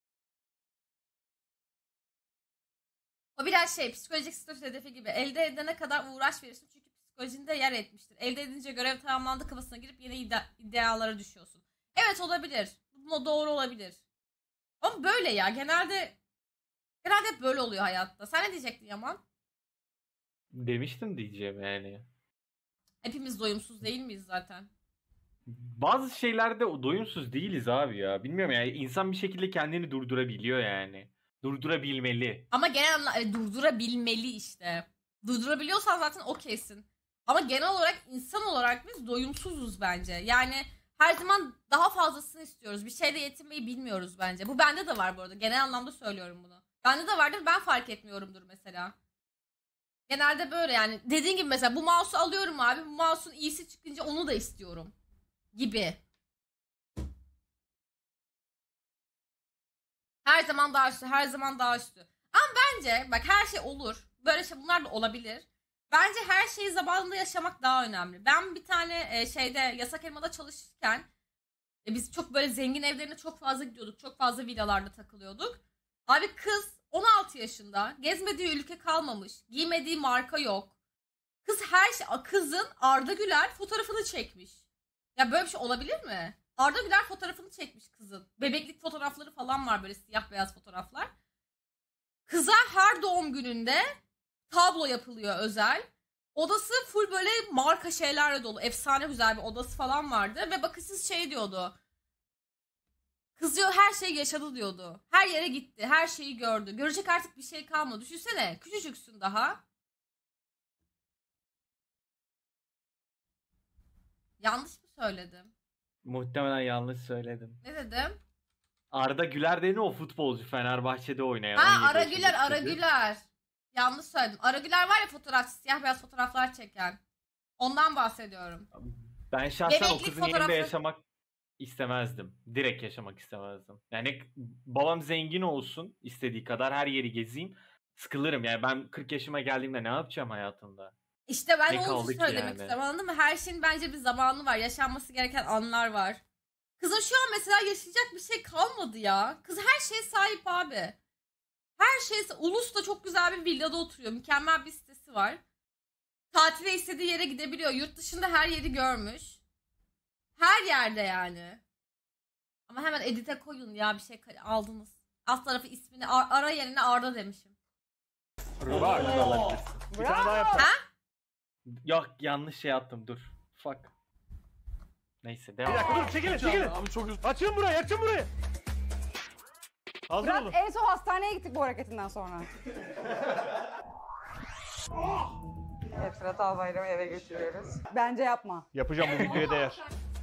O biraz psikolojik stres hedefi gibi. Elde edene kadar uğraş verirsin çünkü psikolojinde yer etmiştir. Elde edince görev tamamlandı kafasına girip yeni idealara düşüyorsun. Evet olabilir. Bu doğru olabilir. Ama böyle ya genelde hep böyle oluyor hayatta. Sen ne diyecektin Yaman? Demiştim diyeceğim yani. Hepimiz doyumsuz değil miyiz zaten? Bazı şeylerde doyumsuz değiliz abi ya. Bilmiyorum yani insan bir şekilde kendini durdurabiliyor yani. Durdurabilmeli. Ama genel durdurabilmeli işte. Durdurabiliyorsan zaten okeysin. Ama genel olarak insan olarak biz doyumsuzuz bence. Yani her zaman daha fazlasını istiyoruz. Bir şeyle yetinmeyi bilmiyoruz bence. Bu bende de var bu arada. Genel anlamda söylüyorum bunu. Bende de vardır, ben fark etmiyorumdur mesela. Genelde böyle yani. Dediğin gibi mesela bu mouse'u alıyorum abi. Bu mouse'un iyisi çıkınca onu da istiyorum. Gibi. Her zaman daha üstü, her zaman daha üstü. Ama bence bak her şey olur. Böyle şey bunlar da olabilir. Bence her şeyi zamanında yaşamak daha önemli. Ben bir tane Yasak Elma'da çalışırken biz çok böyle zengin evlerine çok fazla gidiyorduk. Çok fazla villalarda takılıyorduk. Abi kız 16 yaşında. Gezmediği ülke kalmamış. Giymediği marka yok. Kızın Arda Güler fotoğrafını çekmiş. Ya böyle bir şey olabilir mi? Arda Güler fotoğrafını çekmiş kızın. Bebeklik fotoğrafları falan var böyle siyah beyaz fotoğraflar. Kıza her doğum gününde tablo yapılıyor özel. Odası full böyle marka şeylerle dolu. Efsane güzel bir odası falan vardı. Ve bakışsız diyordu. Kız diyor her şeyi yaşadı diyordu. Her yere gitti. Her şeyi gördü. Görecek artık bir şey kalmadı. Düşünsene küçücüksün daha. Yanlış mı söyledim? Muhtemelen yanlış söyledim. Ne dedim? Arda Güler dedi o futbolcu Fenerbahçe'de oynayan. Ha 17 Ara yaşındaki Güler, Ara çocuk. Güler. Yanlış söyledim. Ara Güler var ya fotoğrafçı, siyah beyaz fotoğraflar çeken. Ondan bahsediyorum. Ben şahsen o Bebeklik kızın fotoğrafı- yerinde yaşamak istemezdim. Direkt yaşamak istemezdim. Yani babam zengin olsun istediği kadar her yeri gezeyim. Sıkılırım yani ben 40 yaşıma geldiğimde ne yapacağım hayatımda? İşte ben Ne onu kaldı ki söylemek yani? istiyorum anladın mı? Her şeyin bence bir zamanı var. Yaşanması gereken anlar var. Kızın şu an mesela yaşayacak bir şey kalmadı ya. Kız her şeye sahip abi. Her şey, Ulus'ta çok güzel bir villada oturuyor. Mükemmel bir sitesi var. Tatile istediği yere gidebiliyor. Yurt dışında her yeri görmüş. Her yerde yani. Ama hemen edite koyun ya bir şey aldınız. Alt tarafı ismini Ara yerine Arda demişim. Bak. Bir tane daha yapacağım. Yok yanlış şey attım dur. Fuck. Neyse Bir devam. dakika dur çekilin. Abi çok üzüldüm. Açın burayı. Hazır olun. Murat en son hastaneye gittik bu hareketinden sonra. Evet Fırat Albayrak'ı eve götürüyoruz. Bence yapma. Yapacağım bu videoya değer.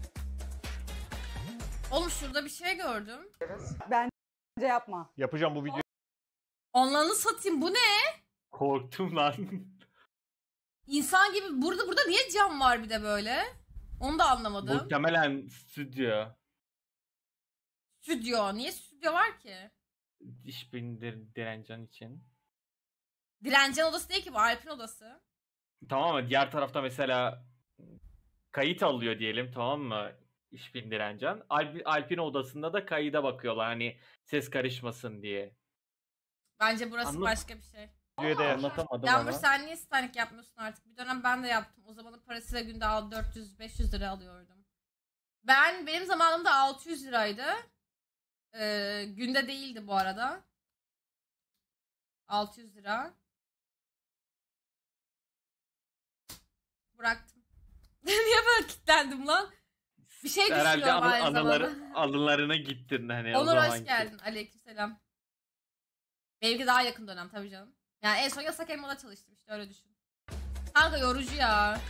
Oğlum şurada bir şey gördüm. Bence yapma. Yapacağım bu videoya. Onlarını satayım bu ne? Korktum lan. İnsan gibi burada niye cam var bir de böyle? Onu da anlamadım. Muhtemelen stüdyo. Stüdyo. Niye stüdyo var ki? İş direncan için. Direncen odası değil ki bu. Alp'in odası. Tamam mı? Diğer tarafta mesela kayıt alıyor diyelim tamam mı? İşbin direncan. Alp'in odasında da kayıda bakıyorlar hani ses karışmasın diye. Bence burası Anladım. başka bir şey. Videoya değer. Anlatamadım Yağmur ama. sen niye Stanik yapmıyorsun artık? Bir dönem ben de yaptım. O zamanın parasıyla günde 400-500 lira alıyordum. Benim zamanımda 600 liraydı. Günde değildi bu arada. 600 lira. Bıraktım. Niye böyle kilitlendim lan? Bir şey Herhalde düşünüyorum aynı zamanda. anılarına gittin hani o Onur hoş zamanki. geldin. Aleykümselam. Benimki daha yakın dönem tabii canım. Yani en son Yasak Elma'da çalıştım işte öyle düşün. Kanka yorucu ya.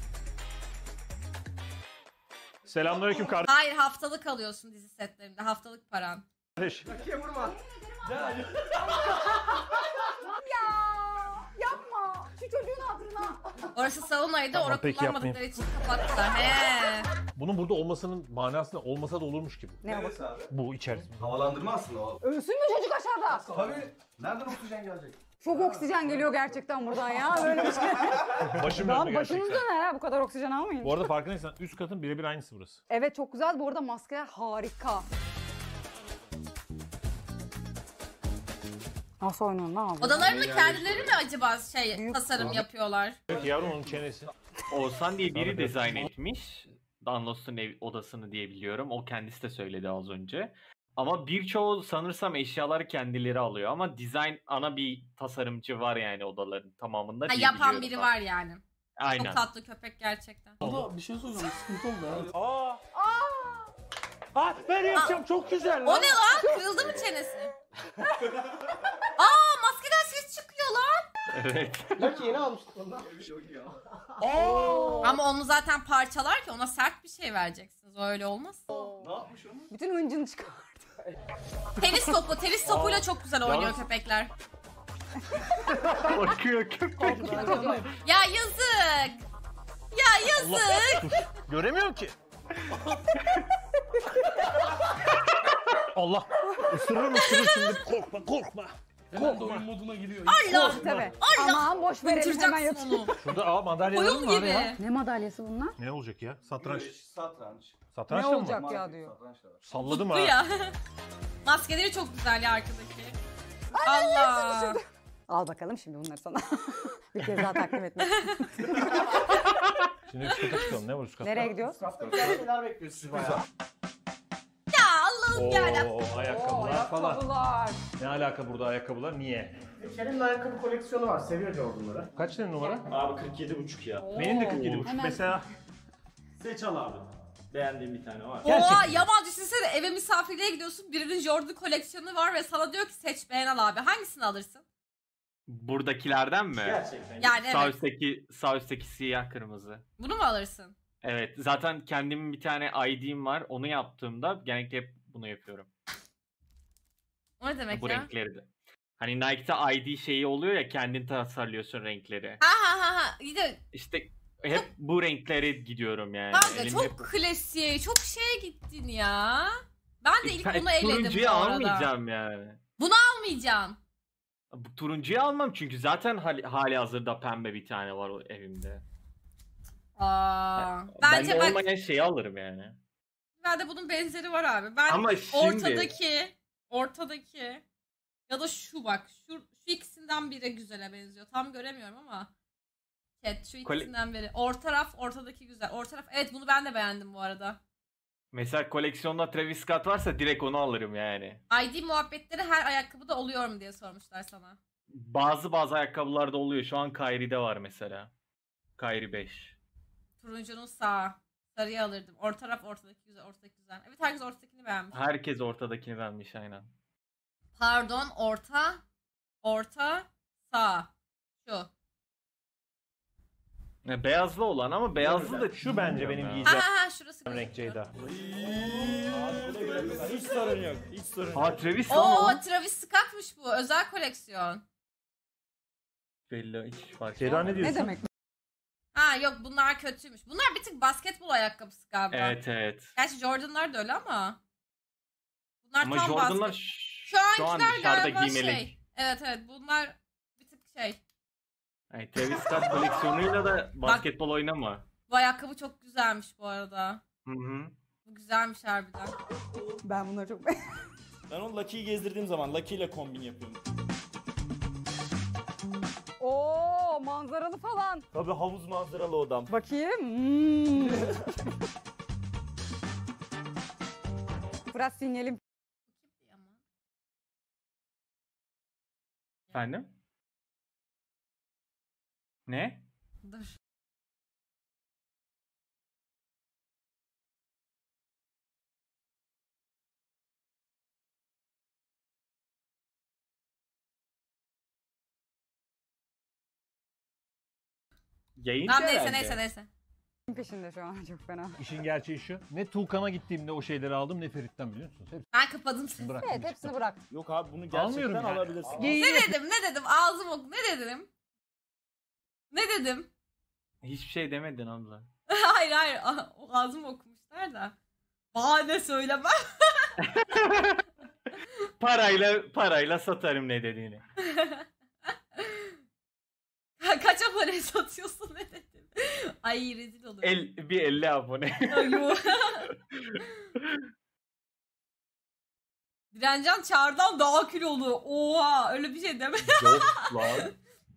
Selamünaleyküm Hayır haftalık alıyorsun dizi setlerinde. Haftalık paran. kardeş. Ya yapma. Şu çocuğun hatırına. Orası savunaydı. Tamam, Orada peki, kullanmadıkları için kapattılar. He. Bunun burada olmasının manasında olmasa da olurmuş gibi. Ne o? Neresi abi? Bu içerisinde. Havalandırma aslında o. Ölsün mü çocuk aşağıda? Tabii. Nereden oksijen gelecek? Çok oksijen geliyor gerçekten buradan ya. Böyle bir şey. Başım Lan döndü başınız gerçekten. döner ha bu kadar oksijen almayın. Bu arada farkındaysan üst katın birebir aynısı burası. Evet çok güzel. Bu arada maskeler harika. Nasıl oynuyorsun lan abi? Odalarını kendileri mi acaba Büyük tasarım yapıyorlar? Peki yavrum onun çenesi. Oğuzhan diye biri Tabii. dizayn etmiş. Danlos'un odasını diye biliyorum. O kendisi de söyledi az önce. Ama birçoğu sanırsam eşyaları kendileri alıyor. Ama dizayn ana bir tasarımcı var yani odaların tamamında Ha, diye yapan biliyorum biri ben. var yani. Aynen. Çok tatlı köpek gerçekten. Ama bir şey soracağım. Sıkıntı oldu ha. Aa ben yapacağım çok güzel O ne lan? Kırıldı mı çenesi? Aa maskeden ses çıkıyor lan. Evet. Lucky yeni almıştık ondan. Ama onu zaten parçalar ki ona sert bir şey vereceksiniz. O öyle olmaz. Ne yapmış onu? Bütün hıncını çıkar. Tenis topuyla çok güzel oynuyor köpekler. Bakıyor köpek. Ya yazık. Ya yazık. Göremiyorum ki. Allah. Isırırım şimdi. Korkma korkma. Hemen de oyun moduna giriyor. Allah. Tabii. Allah. Aman boş verelim hemen Uçuracaksın yatıyor. onu. Şurada madalyalarım Koyun var gibi. ya. Ne madalyası bunlar? Ne olacak ya? Satranç. Satranç. Satranç Ne da mı olacak? var? ya diyor. Satranç da var. Salladım Bu ha. ya. Maskeleri çok güzel ya arkadaki. Allah. Al bakalım şimdi bunları sana. Bir kez daha takdim etmek. Şimdi üst kata çıkalım. Ne var üst katta? Nereye gidiyoruz? Neler bekliyor sizi bayağı. Ya Allah'ım yarabbim. Oo ayakkabılar falan. Ayakkabılar. Ne alaka burada ayakkabılar? Niye? Kerem'in ayakkabı koleksiyonu var. Seviyor Jordan'ları. Kaç tane numara? Abi 47,5 ya. Benim de 47,5 Hemen. mesela. Seç al abi. Beğendiğim bir tane var. Oha Yaman düşünsene eve misafirliğe gidiyorsun birinin Jordan koleksiyonu var ve sana diyor ki seç beğen al abi. Hangisini alırsın? Buradakilerden mi? Gerçekten. Yani Sağ evet. üstteki siyah kırmızı. Bunu mu alırsın? Evet. Zaten kendimin bir tane ID'm var. Onu yaptığımda genellikle hep bunu yapıyorum. O ne demek Bu ya? renkleri de. Hani Nike'da ID şeyi oluyor ya kendin tasarlıyorsun renkleri. Ha. İyi de İşte hep bu renklere gidiyorum yani. kanka Elim çok hep- klasiğe, çok şeye gittin ya. Ben de ilk bunu eledim Turuncuyu bu arada. almayacağım yani. Almayacağım. Bu turuncuyu almam çünkü zaten hali hazırda pembe bir tane var o evimde. Aa, Ben bence de bak olmayan şeyi alırım yani. bende bunun benzeri var abi. Ben Ama şimdi ortadaki ya da şu bak şu ikisinden biri güzele benziyor. Tam göremiyorum ama. Evet şu ikisinden biri. Ortadaki güzel. Evet bunu ben de beğendim bu arada. Mesela koleksiyonda Travis Scott varsa direkt onu alırım yani. ID muhabbetleri her ayakkabıda oluyor mu diye sormuşlar sana. Bazı ayakkabılarda oluyor. Şu an Kyrie'de var mesela. Kyrie 5. Turuncunun sağı. Sarıyı alırdım. Ortadaki güzel. Evet herkes ortadakini beğenmiş. Herkes ortadakini beğenmiş aynen. Pardon orta sağ. Şu. Ya, beyazlı olan ama beyazlı da Şu bence benim ya. giyeceğim Şurası renk Ceyda. Hiç sorun yok. Hiç sorun yok. Aa Travis lan o. Oo Travis Scott'mış bu. Özel koleksiyon. Belli hiç fark Ceyda ne diyorsun? Ne demek? Yok bunlar kötüymüş. Bunlar bir tık basketbol ayakkabısı galiba. Evet. Gerçi Jordan'lar da öyle ama. Bunlar Ama tam Jordan'lar basket. şu an ankiler dışarıda galiba giymelik. şey. Evet bunlar bir tık şey. Yani Travis Scott koleksiyonuyla da basketbol oynama. Bu ayakkabı çok güzelmiş bu arada. Hı hı. Bu güzelmiş harbiden. Ben bunları çok Ben o Lucky'yi gezdirdiğim zaman Lucky ile kombin yapıyorum. Oo manzaralı falan. Tabii havuz manzaralı odam. Bakayım. Fırat sinyalim. Efendim? Ne? Dur. Yayıncı Tamam herhalde. neyse. Peşinde şu an çok fena. İşin gerçeği şu. Ne Tuğkan'a gittiğimde o şeyleri aldım ne Ferit'ten biliyor musunuz? Hepsini Ben kapadım sizi. bıraktım. Evet hepsini bırak. Yok abi bunu Almıyorum gerçekten yani. alabilirsin. Ne dedim? Ağzım ok. Ne dedim? Hiçbir şey demedin abla. hayır. Ağzım okumuşlar da. Bahane söylemem. Parayla satarım ne dediğini. Kaça paraya satıyorsun ne dedim? Ay rezil olurum. Bir 50 abone. Ay, yo. Direncan Çağrı'dan daha kilolu. Oha öyle bir şey deme. Yok lan.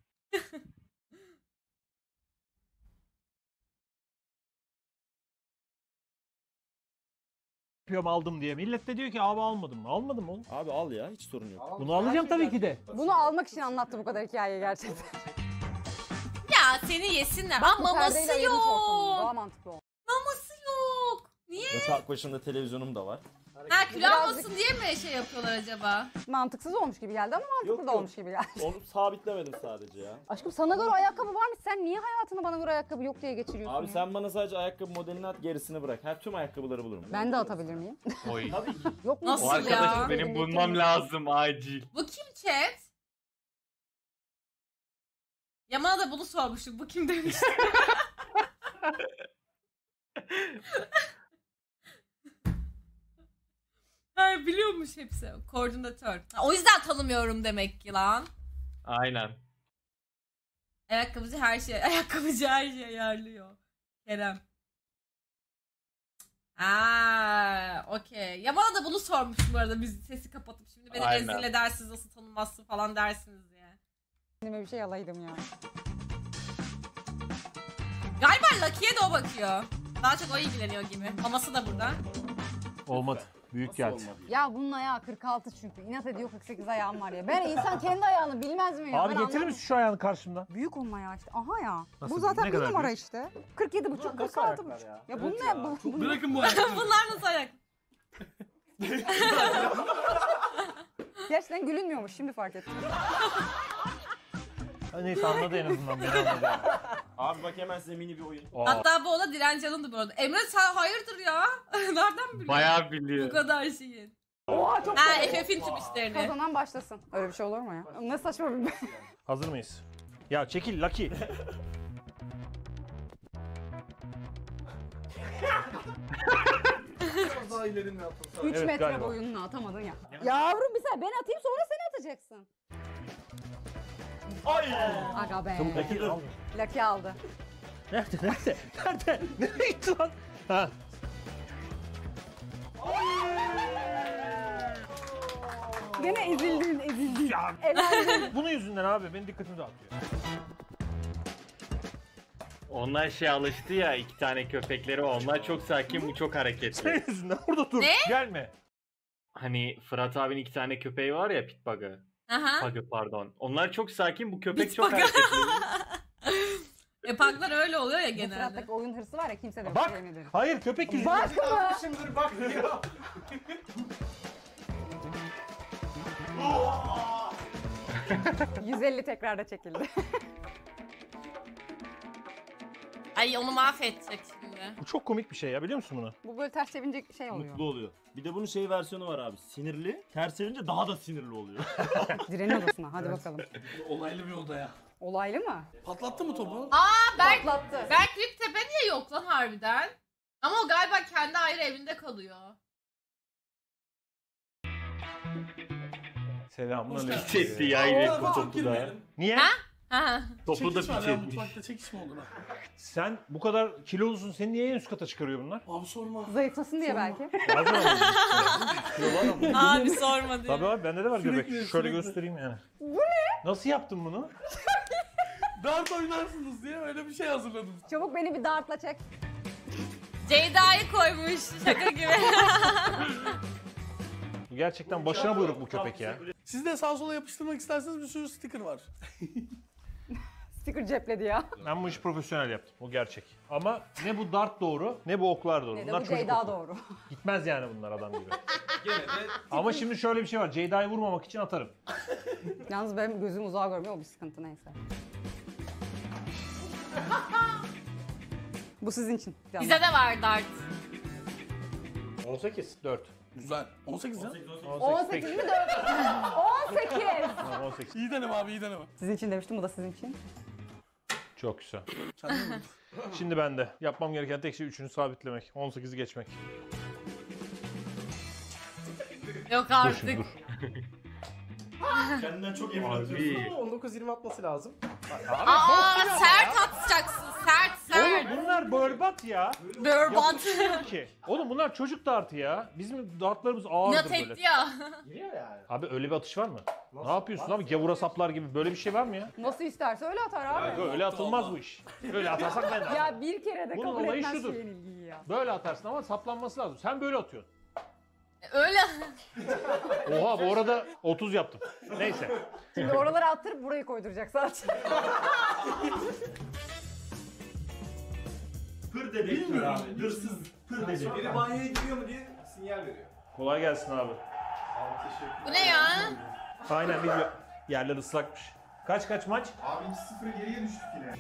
Yapıyorum aldım diye. Millet de diyor ki abi almadım mı? Almadım oğlum. Abi al ya hiç sorun yok. Bunu alacağım tabii ki de. Bunu almak için anlattı bu kadar hikayeyi gerçekten. Ya seni yesinler. Bak, Ama bu maması perdeyle ayırmış ortamını, Daha yok. mantıklı oldu. Maması yok. Niye? Yatak başında televizyonum da var. Ha kilo Birazcık- almasın diye mi şey yapıyorlar acaba? Mantıksız olmuş gibi geldi ama mantıklı Yok, da yok. olmuş gibi geldi. Onu sabitlemedim sadece ya. Aşkım sana göre ayakkabı varmış. Sen niye hayatında bana göre ayakkabı yok diye geçiriyorsun Abi ya? sen bana sadece ayakkabı modelini at gerisini bırak. Her tüm ayakkabıları bulurum. Ben de atabilir miyim? Oy. Tabii ki. Yok mu? Nasıl O ya? arkadaşı benim bulmam lazım acil. Bu kim chat? Yaman'a da bunu sormuştuk. Bu kim demişti. Hayır biliyormuş hepsi. Koordinatör. Ha, o yüzden tanımıyorum demek ki lan. Aynen. Ayakkabıcı her şey ayarlıyor. Kerem. Okey. Yaman'a da bunu sormuştum bu arada biz sesi kapatıp şimdi beni Aynen. rezil edersiniz nasıl tanınmazsın falan dersiniz diye. Kendime bir şey alaydım ya. Galiba Lucky'ye de o bakıyor. Daha çok o ilgileniyor gibi. Maması da burada. Olmadı. Büyük geldi. Ya bunun ayağı 46 çünkü. İnat ediyor 48 ayağım var ya. Ben insan kendi ayağını bilmez mi ya? Abi Ben getirir anlamam. misin şu ayağını karşımdan? Büyük onun ayağı işte. Aha ya. Nasıl Bu büyük? zaten Ne bir kadar numara büyük? işte. 47,5, 46,5. Ya bu ne? Bu Bırakın bu ayakları. Bunlar nasıl ayak? gerçekten gülünmüyormuş. Şimdi fark ettim. Neyse anladı en azından beni anladı. Abi bak hemen size mini bir oyun. Hatta bu ona Direncan'ındı bu arada. Emre sen hayırdır ya? Nereden biliyorsun? Bayağı Bu biliyor. kadar şeyin. Oha çok Ha FF'in tüm işlerini. Kazanan başlasın. Öyle bir şey olur mu ya? Ne saçma bir... Hazır mıyız? Ya çekil Lucky. Daha ileri mi yaptın? 3 Evet, metre galiba. boyunla atamadın ya. Yavrum bir saniye ben atayım sonra sen atacaksın. Ay! Aga be. Lucky al. Lucky aldı. Nerede? Nereye gitti lan? Ha. Gene ezildin. Ya, Elendin. bunun yüzünden abi benim dikkatimi dağıtıyor. Onlar alıştı ya 2 tane köpekleri var. Onlar çok sakin, bu çok hareketli. Senin yüzünden orada dur. Ne? Gelme. Hani Fırat abinin 2 tane köpeği var ya, pit bug'ı. Aha. Pug'ı pardon. Onlar çok sakin, bu köpek Pit çok bug'ı. hareketli. Paklar öyle oluyor ya Bu genelde. Fırat'taki oyun hırsı var ya kimse de Bak. yemin ederim. Hayır köpek yüzünden. Bak mı? Şimdi bak ya. 150 tekrarda çekildi. Ay onu mahvedecek şimdi. Bu çok komik bir şey ya biliyor musun bunu? Bu böyle ters çevince şey oluyor. Mutlu oluyor. Bir de bunun şey versiyonu var abi. Sinirli. Ters çevirince daha da sinirli oluyor. Direni odasına hadi bakalım. Olaylı bir oda ya. Olaylı mı? Patlattı mı topu? Berk Patlattı. Griptepe niye yok lan harbiden? Ama o galiba kendi ayrı evinde kalıyor. Selamünaleyküm. Pis etti ya yine topu da. Niye? Ha. Topu da Çekiç var pis ya, etmiş. mutfakta çekiç mi olur ha? Sen bu kadar kilolusun seni niye en üst kata çıkarıyor bunlar? Abi sorma. Zayıflasın diye belki. Bazen oluyor. Abi sorma diyor. Tabii abi bende de var göbek. Sürekli, Şöyle sürekli. göstereyim yani. Bu ne? Nasıl yaptın bunu? Dart oynarsınız diye öyle bir şey hazırladım. Çabuk beni bir dartla çek. Ceyda'yı koymuş şaka gibi. Bu gerçekten başına buyruk bu köpek ya. Siz de sağ sola yapıştırmak isterseniz bir sürü sticker var. Sticker cepledi ya. Ben bu işi profesyonel yaptım. O gerçek. Ama ne bu dart doğru ne bu oklar doğru. Ne de Bunlar bu çocuk Ceyda oku. doğru. Gitmez yani bunlar adam gibi. Gene de Ama şimdi şöyle bir şey var. Ceyda'yı vurmamak için atarım. Yalnız benim gözüm uzağa görmüyor, o bir sıkıntı, neyse. Bu sizin için. canım. Bize de var dart. 18. 4. Güzel. 18 ya. 18 mi 4? 18. Tamam 18. İyi deneme abi, iyi deneme. Sizin için demiştim, bu da sizin için. Çok güzel. Sen de mi? Şimdi bende. Yapmam gereken tek şey 3'ünü sabitlemek. 18'i geçmek. Yok Dur şimdi artık. dur. Kendinden çok emin atıyorsun. 19-20 atması lazım. Aa sert atacaksın. Sert. Oğlum bunlar berbat ya. Berbat. Ki. Oğlum bunlar çocuk dartı ya. Bizim dartlarımız ağırdır İnat böyle. etti ya. Giriyor yani. Abi öyle bir atış var mı? Ne yapıyorsun abi? Gavura saplar gibi böyle bir şey var mı ya? Nasıl isterse öyle atar abi. Öyle atılmaz bu iş. Öyle atarsak ben de atarım. Ya bir kere de Bunun kabul olayı etmez şudur. şeyin ilgiyi ya. Böyle atarsın ama saplanması lazım. Sen böyle atıyorsun. Öyle. Oha bu arada 30 yaptım. Neyse. Şimdi oraları attırıp burayı koyduracak sadece. Pır dedektör abi. Hırsız pır dedektör. biri banyoya giriyor mu diye sinyal veriyor. Kolay gelsin abi. Abi teşekkür Bu ne ya? Aynen video. Yerler ıslakmış. Kaç maç? Abi 2-0 geriye düştük yine.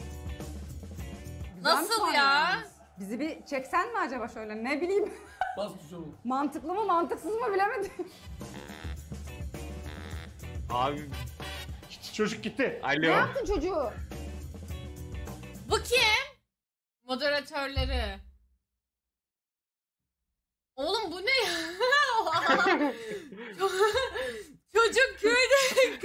Nasıl ya? Bizi bir çeksen mi acaba şöyle, ne bileyim. Bas tuşa bu. Mantıklı mı mantıksız mı bilemedim. Abi Çocuk gitti. Ne alo. yaptın çocuğu? Bu kim? Moderatörleri. Oğlum bu ne ya? Çocuk köyde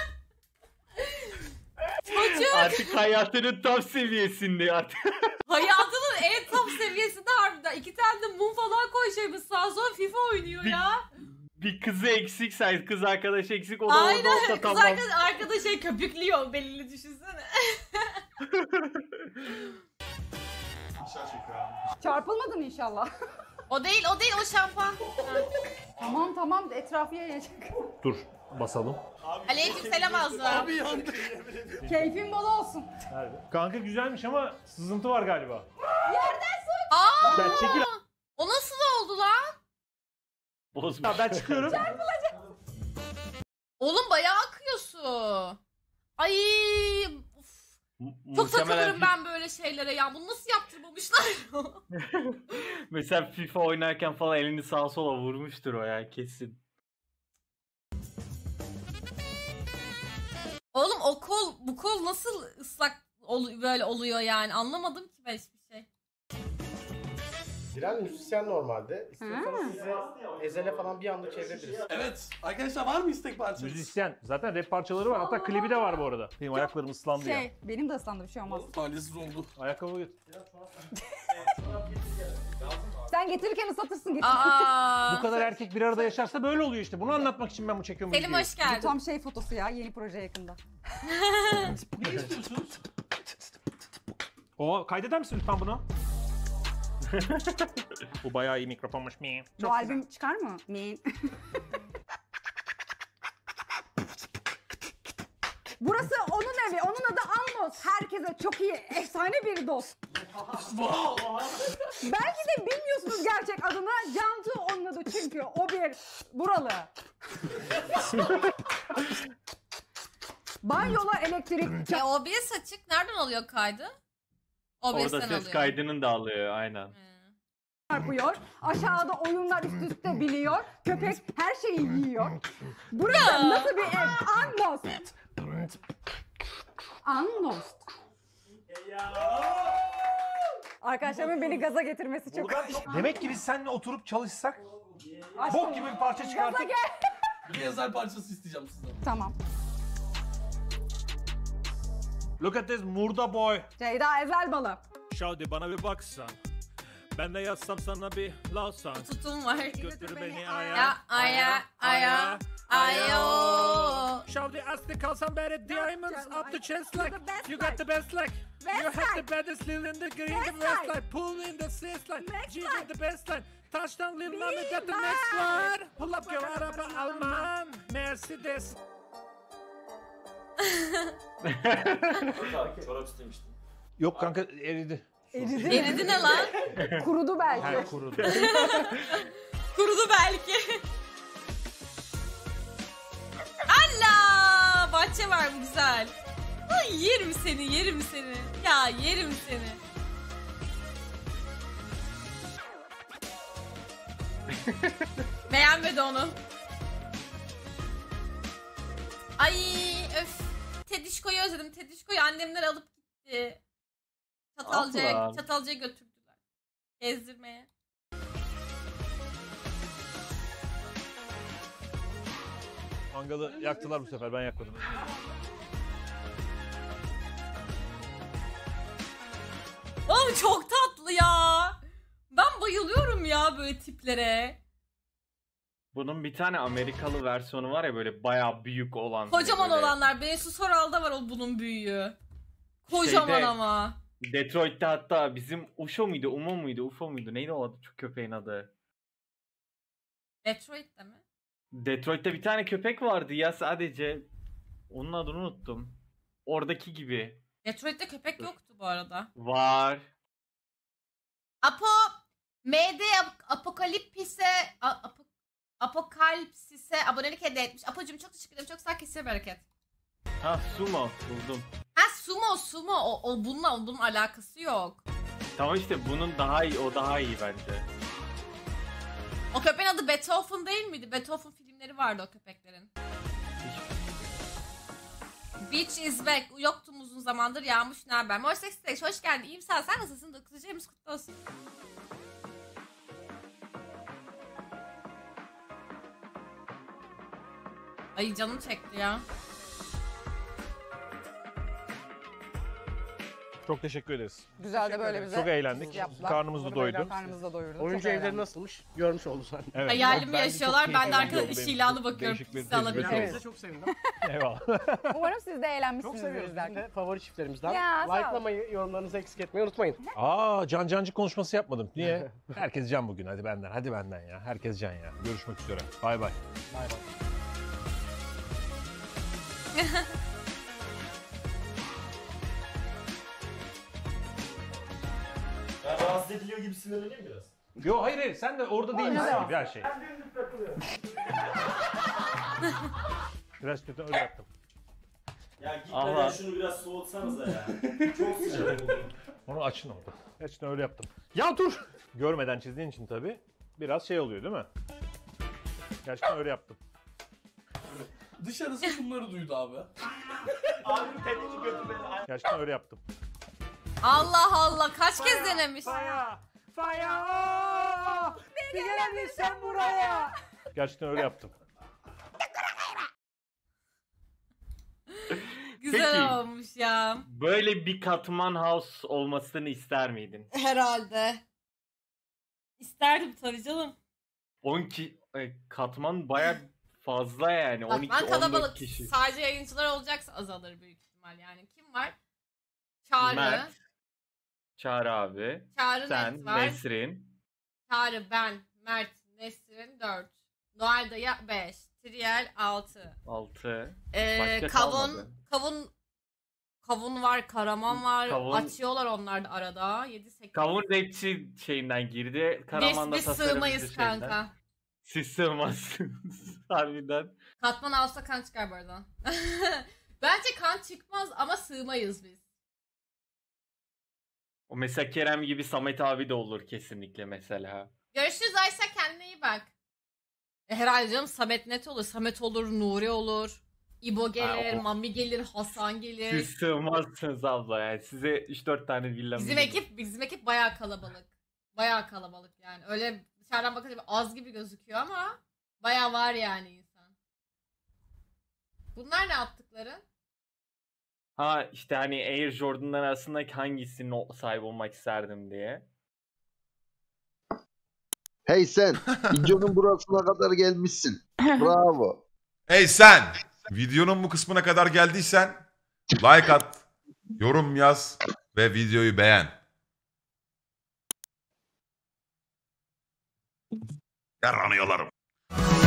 Çocuk Artık hayatının tam seviyesinde artık. hayatının en top seviyesinde harbiden. 2 tane de mum falan koymuş sağa sola FIFA oynuyor ya. Bir kızı eksik say, kız arkadaşı eksik, o da orada Aynen olsa kız tamam. arkadaş şey köpüklüyor belli, düşünsene. Aşağı çekiyor abi. Çarpılmadın inşallah. O değil o şampuan. Tamam etrafı yayacak. Dur basalım. Aleykümselam Azra. Abi yandık. Keyfin bol olsun. Nerede? Kanka güzelmiş ama sızıntı var galiba. Aa! Ben çekil. O nasıl oldu lan? Bozmuş. Ben çıkıyorum. Oğlum bayağı akıyor su. Ay uf. Çok Muhtemelen takılırım ben böyle şeylere ya. Bunu nasıl yaptırmamışlar? Mesela FIFA oynarken falan elini sağa sola vurmuştur o ya kesin. Oğlum bu kol nasıl ıslak böyle oluyor yani, anlamadım ki ben hiçbir şey. Diren müzisyen normalde. İstiyorsanız size Ezel'e falan bir anda çevirebiliriz. Evet. Arkadaşlar var mı istek parçası? Müzisyen. Zaten rap parçaları var. Hatta klibi de var bu arada. Benim ayaklarım ıslandı ya. Benim de ıslandı, bir şey olmaz. Talihsiz oldu. Ayakkabı git. Sen getirirken ıslatırsın getir. Aa. Bu kadar erkek bir arada yaşarsa böyle oluyor işte. Bunu anlatmak için ben bu çekiyorum. Selim hoş Bu geldin. tam şey fotosu ya, yeni proje yakında. Ne istiyorsunuz? O kaydeder misin lütfen bunu? Bu bayağı iyi mikrofonmuş. Bu albüm çıkar mı? Burası onun evi, onun adı Anlos. Herkese çok iyi, efsane bir dost. Belki de bilmiyorsunuz gerçek adını. Cantu onun adı çünkü o bir buralı. Banyolar elektrik OBS açık. Nereden alıyor kaydı? Orada OBS'ten ses alıyor. kaydının da alıyor aynen. çarpıyor. Aşağıda oyunlar üst üste biniyor. Köpek her şeyi yiyor. Burası nasıl bir ev? Anlos. Anlos. Arkadaşlarımın beni gaza getirmesi çok... Demek ki biz seninle oturup çalışsak Aşkım, bok gibi bir parça gaza çıkartıp gel. Bir Ezel parçası isteyeceğim sizden. Tamam. Look at this murda boy. Ceyda Ezel balı. Şavdi bana bir baksan. Ben de yazsam sana bir love song. Tutum var. Götür beni Ya aya. aya ayo. Şavdi aslı kalsam beri diamonds up the chest like. best You got the best like. You have like. the baddest little in the green, the Best best like. like. Pull in the sis like. Best G like. in the best like. Taştan limanı got the next one. Pull up your araba Alman. Mercedes. Çorap istemiştim. Yok kanka eridi. Eridi ne lan? Kurudu belki. Ha, kurudu. Kurudu belki. Allah! Bahçe var mı güzel. Ay yerim seni, yerim seni. Ya yerim seni. Beğenmedi onu. Ay öf. Tedişko'yu özledim. Tedişko'yu annemler alıp gitti. Abla. Çatalca'ya götürdüler. Gezdirmeye. Mangalı yaktılar bu sefer, ben yakmadım. Oğlum çok tatlı ya. Ben bayılıyorum ya böyle tiplere. Bunun bir tane Amerikalı versiyonu var ya böyle bayağı büyük olan. Kocaman böyle. olanlar. Bensu Soral'da var o bunun büyüğü. Kocaman Şeyde- ama. Detroit'te hatta bizim Ufo muydu, Umo muydu, Ufo muydu? Neydi o adı? Şu köpeğin adı. Detroit'te mi? Detroit'te bir tane köpek vardı ya sadece. Onun adını unuttum. Oradaki gibi. Detroit'te köpek yoktu bu arada. Var. Apo MD Apokalipsis'e abonelik hediye etmiş. Apocuğum çok teşekkür ederim. Çok sağ kesir bereket. Ha Sumo buldum. Ha sumo. O bunun alakası yok. Tamam işte bunun daha iyi, o daha iyi bence. O köpeğin adı Beethoven değil miydi? Beethoven filmleri vardı o köpeklerin. Beach is back. Yoktum uzun zamandır. Yağmış ne haber? Mor Sex hoş geldin. İyiyim sen nasılsın? 9. ayımız kutlu olsun. Ay canım çekti ya. Çok teşekkür ederiz. Güzel de böyle bize. Çok eğlendik. yaptılar. Karnımız da doydu. Karnımız da doyurdu. Oyuncu Çok evleri eğlendik. nasılmış? Görmüş oldun sen. Evet. Hayalimi Bence yaşıyorlar. çok Ben de keyifli arkada oldu. iş Benim ilanı çok bakıyorum. değişik bir Pizza alabilirim. tecrübe Evet. oldu. Çok sevindim. Eyvallah. Umarım siz de Çok eğlenmişsinizdir seviyoruz. Bizim izlerken. de favori çiftlerimizden. Ya, sağ ol. Like'lamayı, yorumlarınızı eksik etmeyi unutmayın. Aa, cancı konuşması yapmadım. Niye? Herkes can bugün. Hadi benden ya. Herkes can ya. Görüşmek üzere. Bay bay. Bay bay. Ya rahatsız ediliyor gibi sinirleneyim biraz. Yo hayır sen de orada değilmişsin gibi her şey. Biraz kötü öyle yaptım. Ya gitmeden Allah. şunu biraz soğutsanıza ya. Çok sıcak oldu. Onu açın orada. Gerçekten öyle yaptım. Ya dur! Görmeden çizdiğin için tabii biraz şey oluyor değil mi? Gerçekten öyle yaptım. Dışarısı şunları duydu abi. Abim tepki götürmedi. Gerçekten öyle yaptım. Allah Allah kaç kez denemiş. Bir gelebilsen buraya. Gerçekten öyle yaptım. Güzel Peki. olmuş ya. Böyle bir katman house olmasını ister miydin? Herhalde. İsterdim tabii canım. 12 katman baya fazla yani. Bak ben 12-14 kalabalık. kişi. Sadece yayıncılar olacaksa azalır büyük ihtimal yani. Kim var? Çağrı. Mert, Çağrı abi. Çağrı Sen, Net var. Nesrin. Çağrı, ben, Mert, Nesrin 4. Noel Dayı 5. Trial 6. 6. Başka kalmadı. Kavun var, Karaman var. Kavun- Açıyorlar onlar da arada. 7-8. Kavun rapçi şeyinden girdi. Karaman'da Biz tasarımcı sığmayız şeyden. kanka. Siz sığmazsınız. Harbiden. Katman alsa kan çıkar bu arada. Bence kan çıkmaz ama sığmayız biz. O mesela Kerem gibi Samet abi de olur kesinlikle mesela. Görüşürüz Ayşe, kendine iyi bak. Herhalde canım Samet net olur. Samet olur, Nuri olur. İbo gelir, o- Mami gelir, Hasan gelir. Siz sığmazsınız abla yani. Size 3-4 tane villam Bizim ekip bayağı kalabalık. Bayağı kalabalık yani. Öyle dışarıdan bakınca az gibi gözüküyor ama bayağı var yani insan. Bunlar ne yaptıkları? Ha işte hani Air Jordan'lar arasında hangisinin sahip olmak isterdim diye. Hey sen, videonun burasına kadar gelmişsin. Bravo. Hey sen! Videonun bu kısmına kadar geldiysen like at, yorum yaz ve videoyu beğen. Yaranıyorlarım.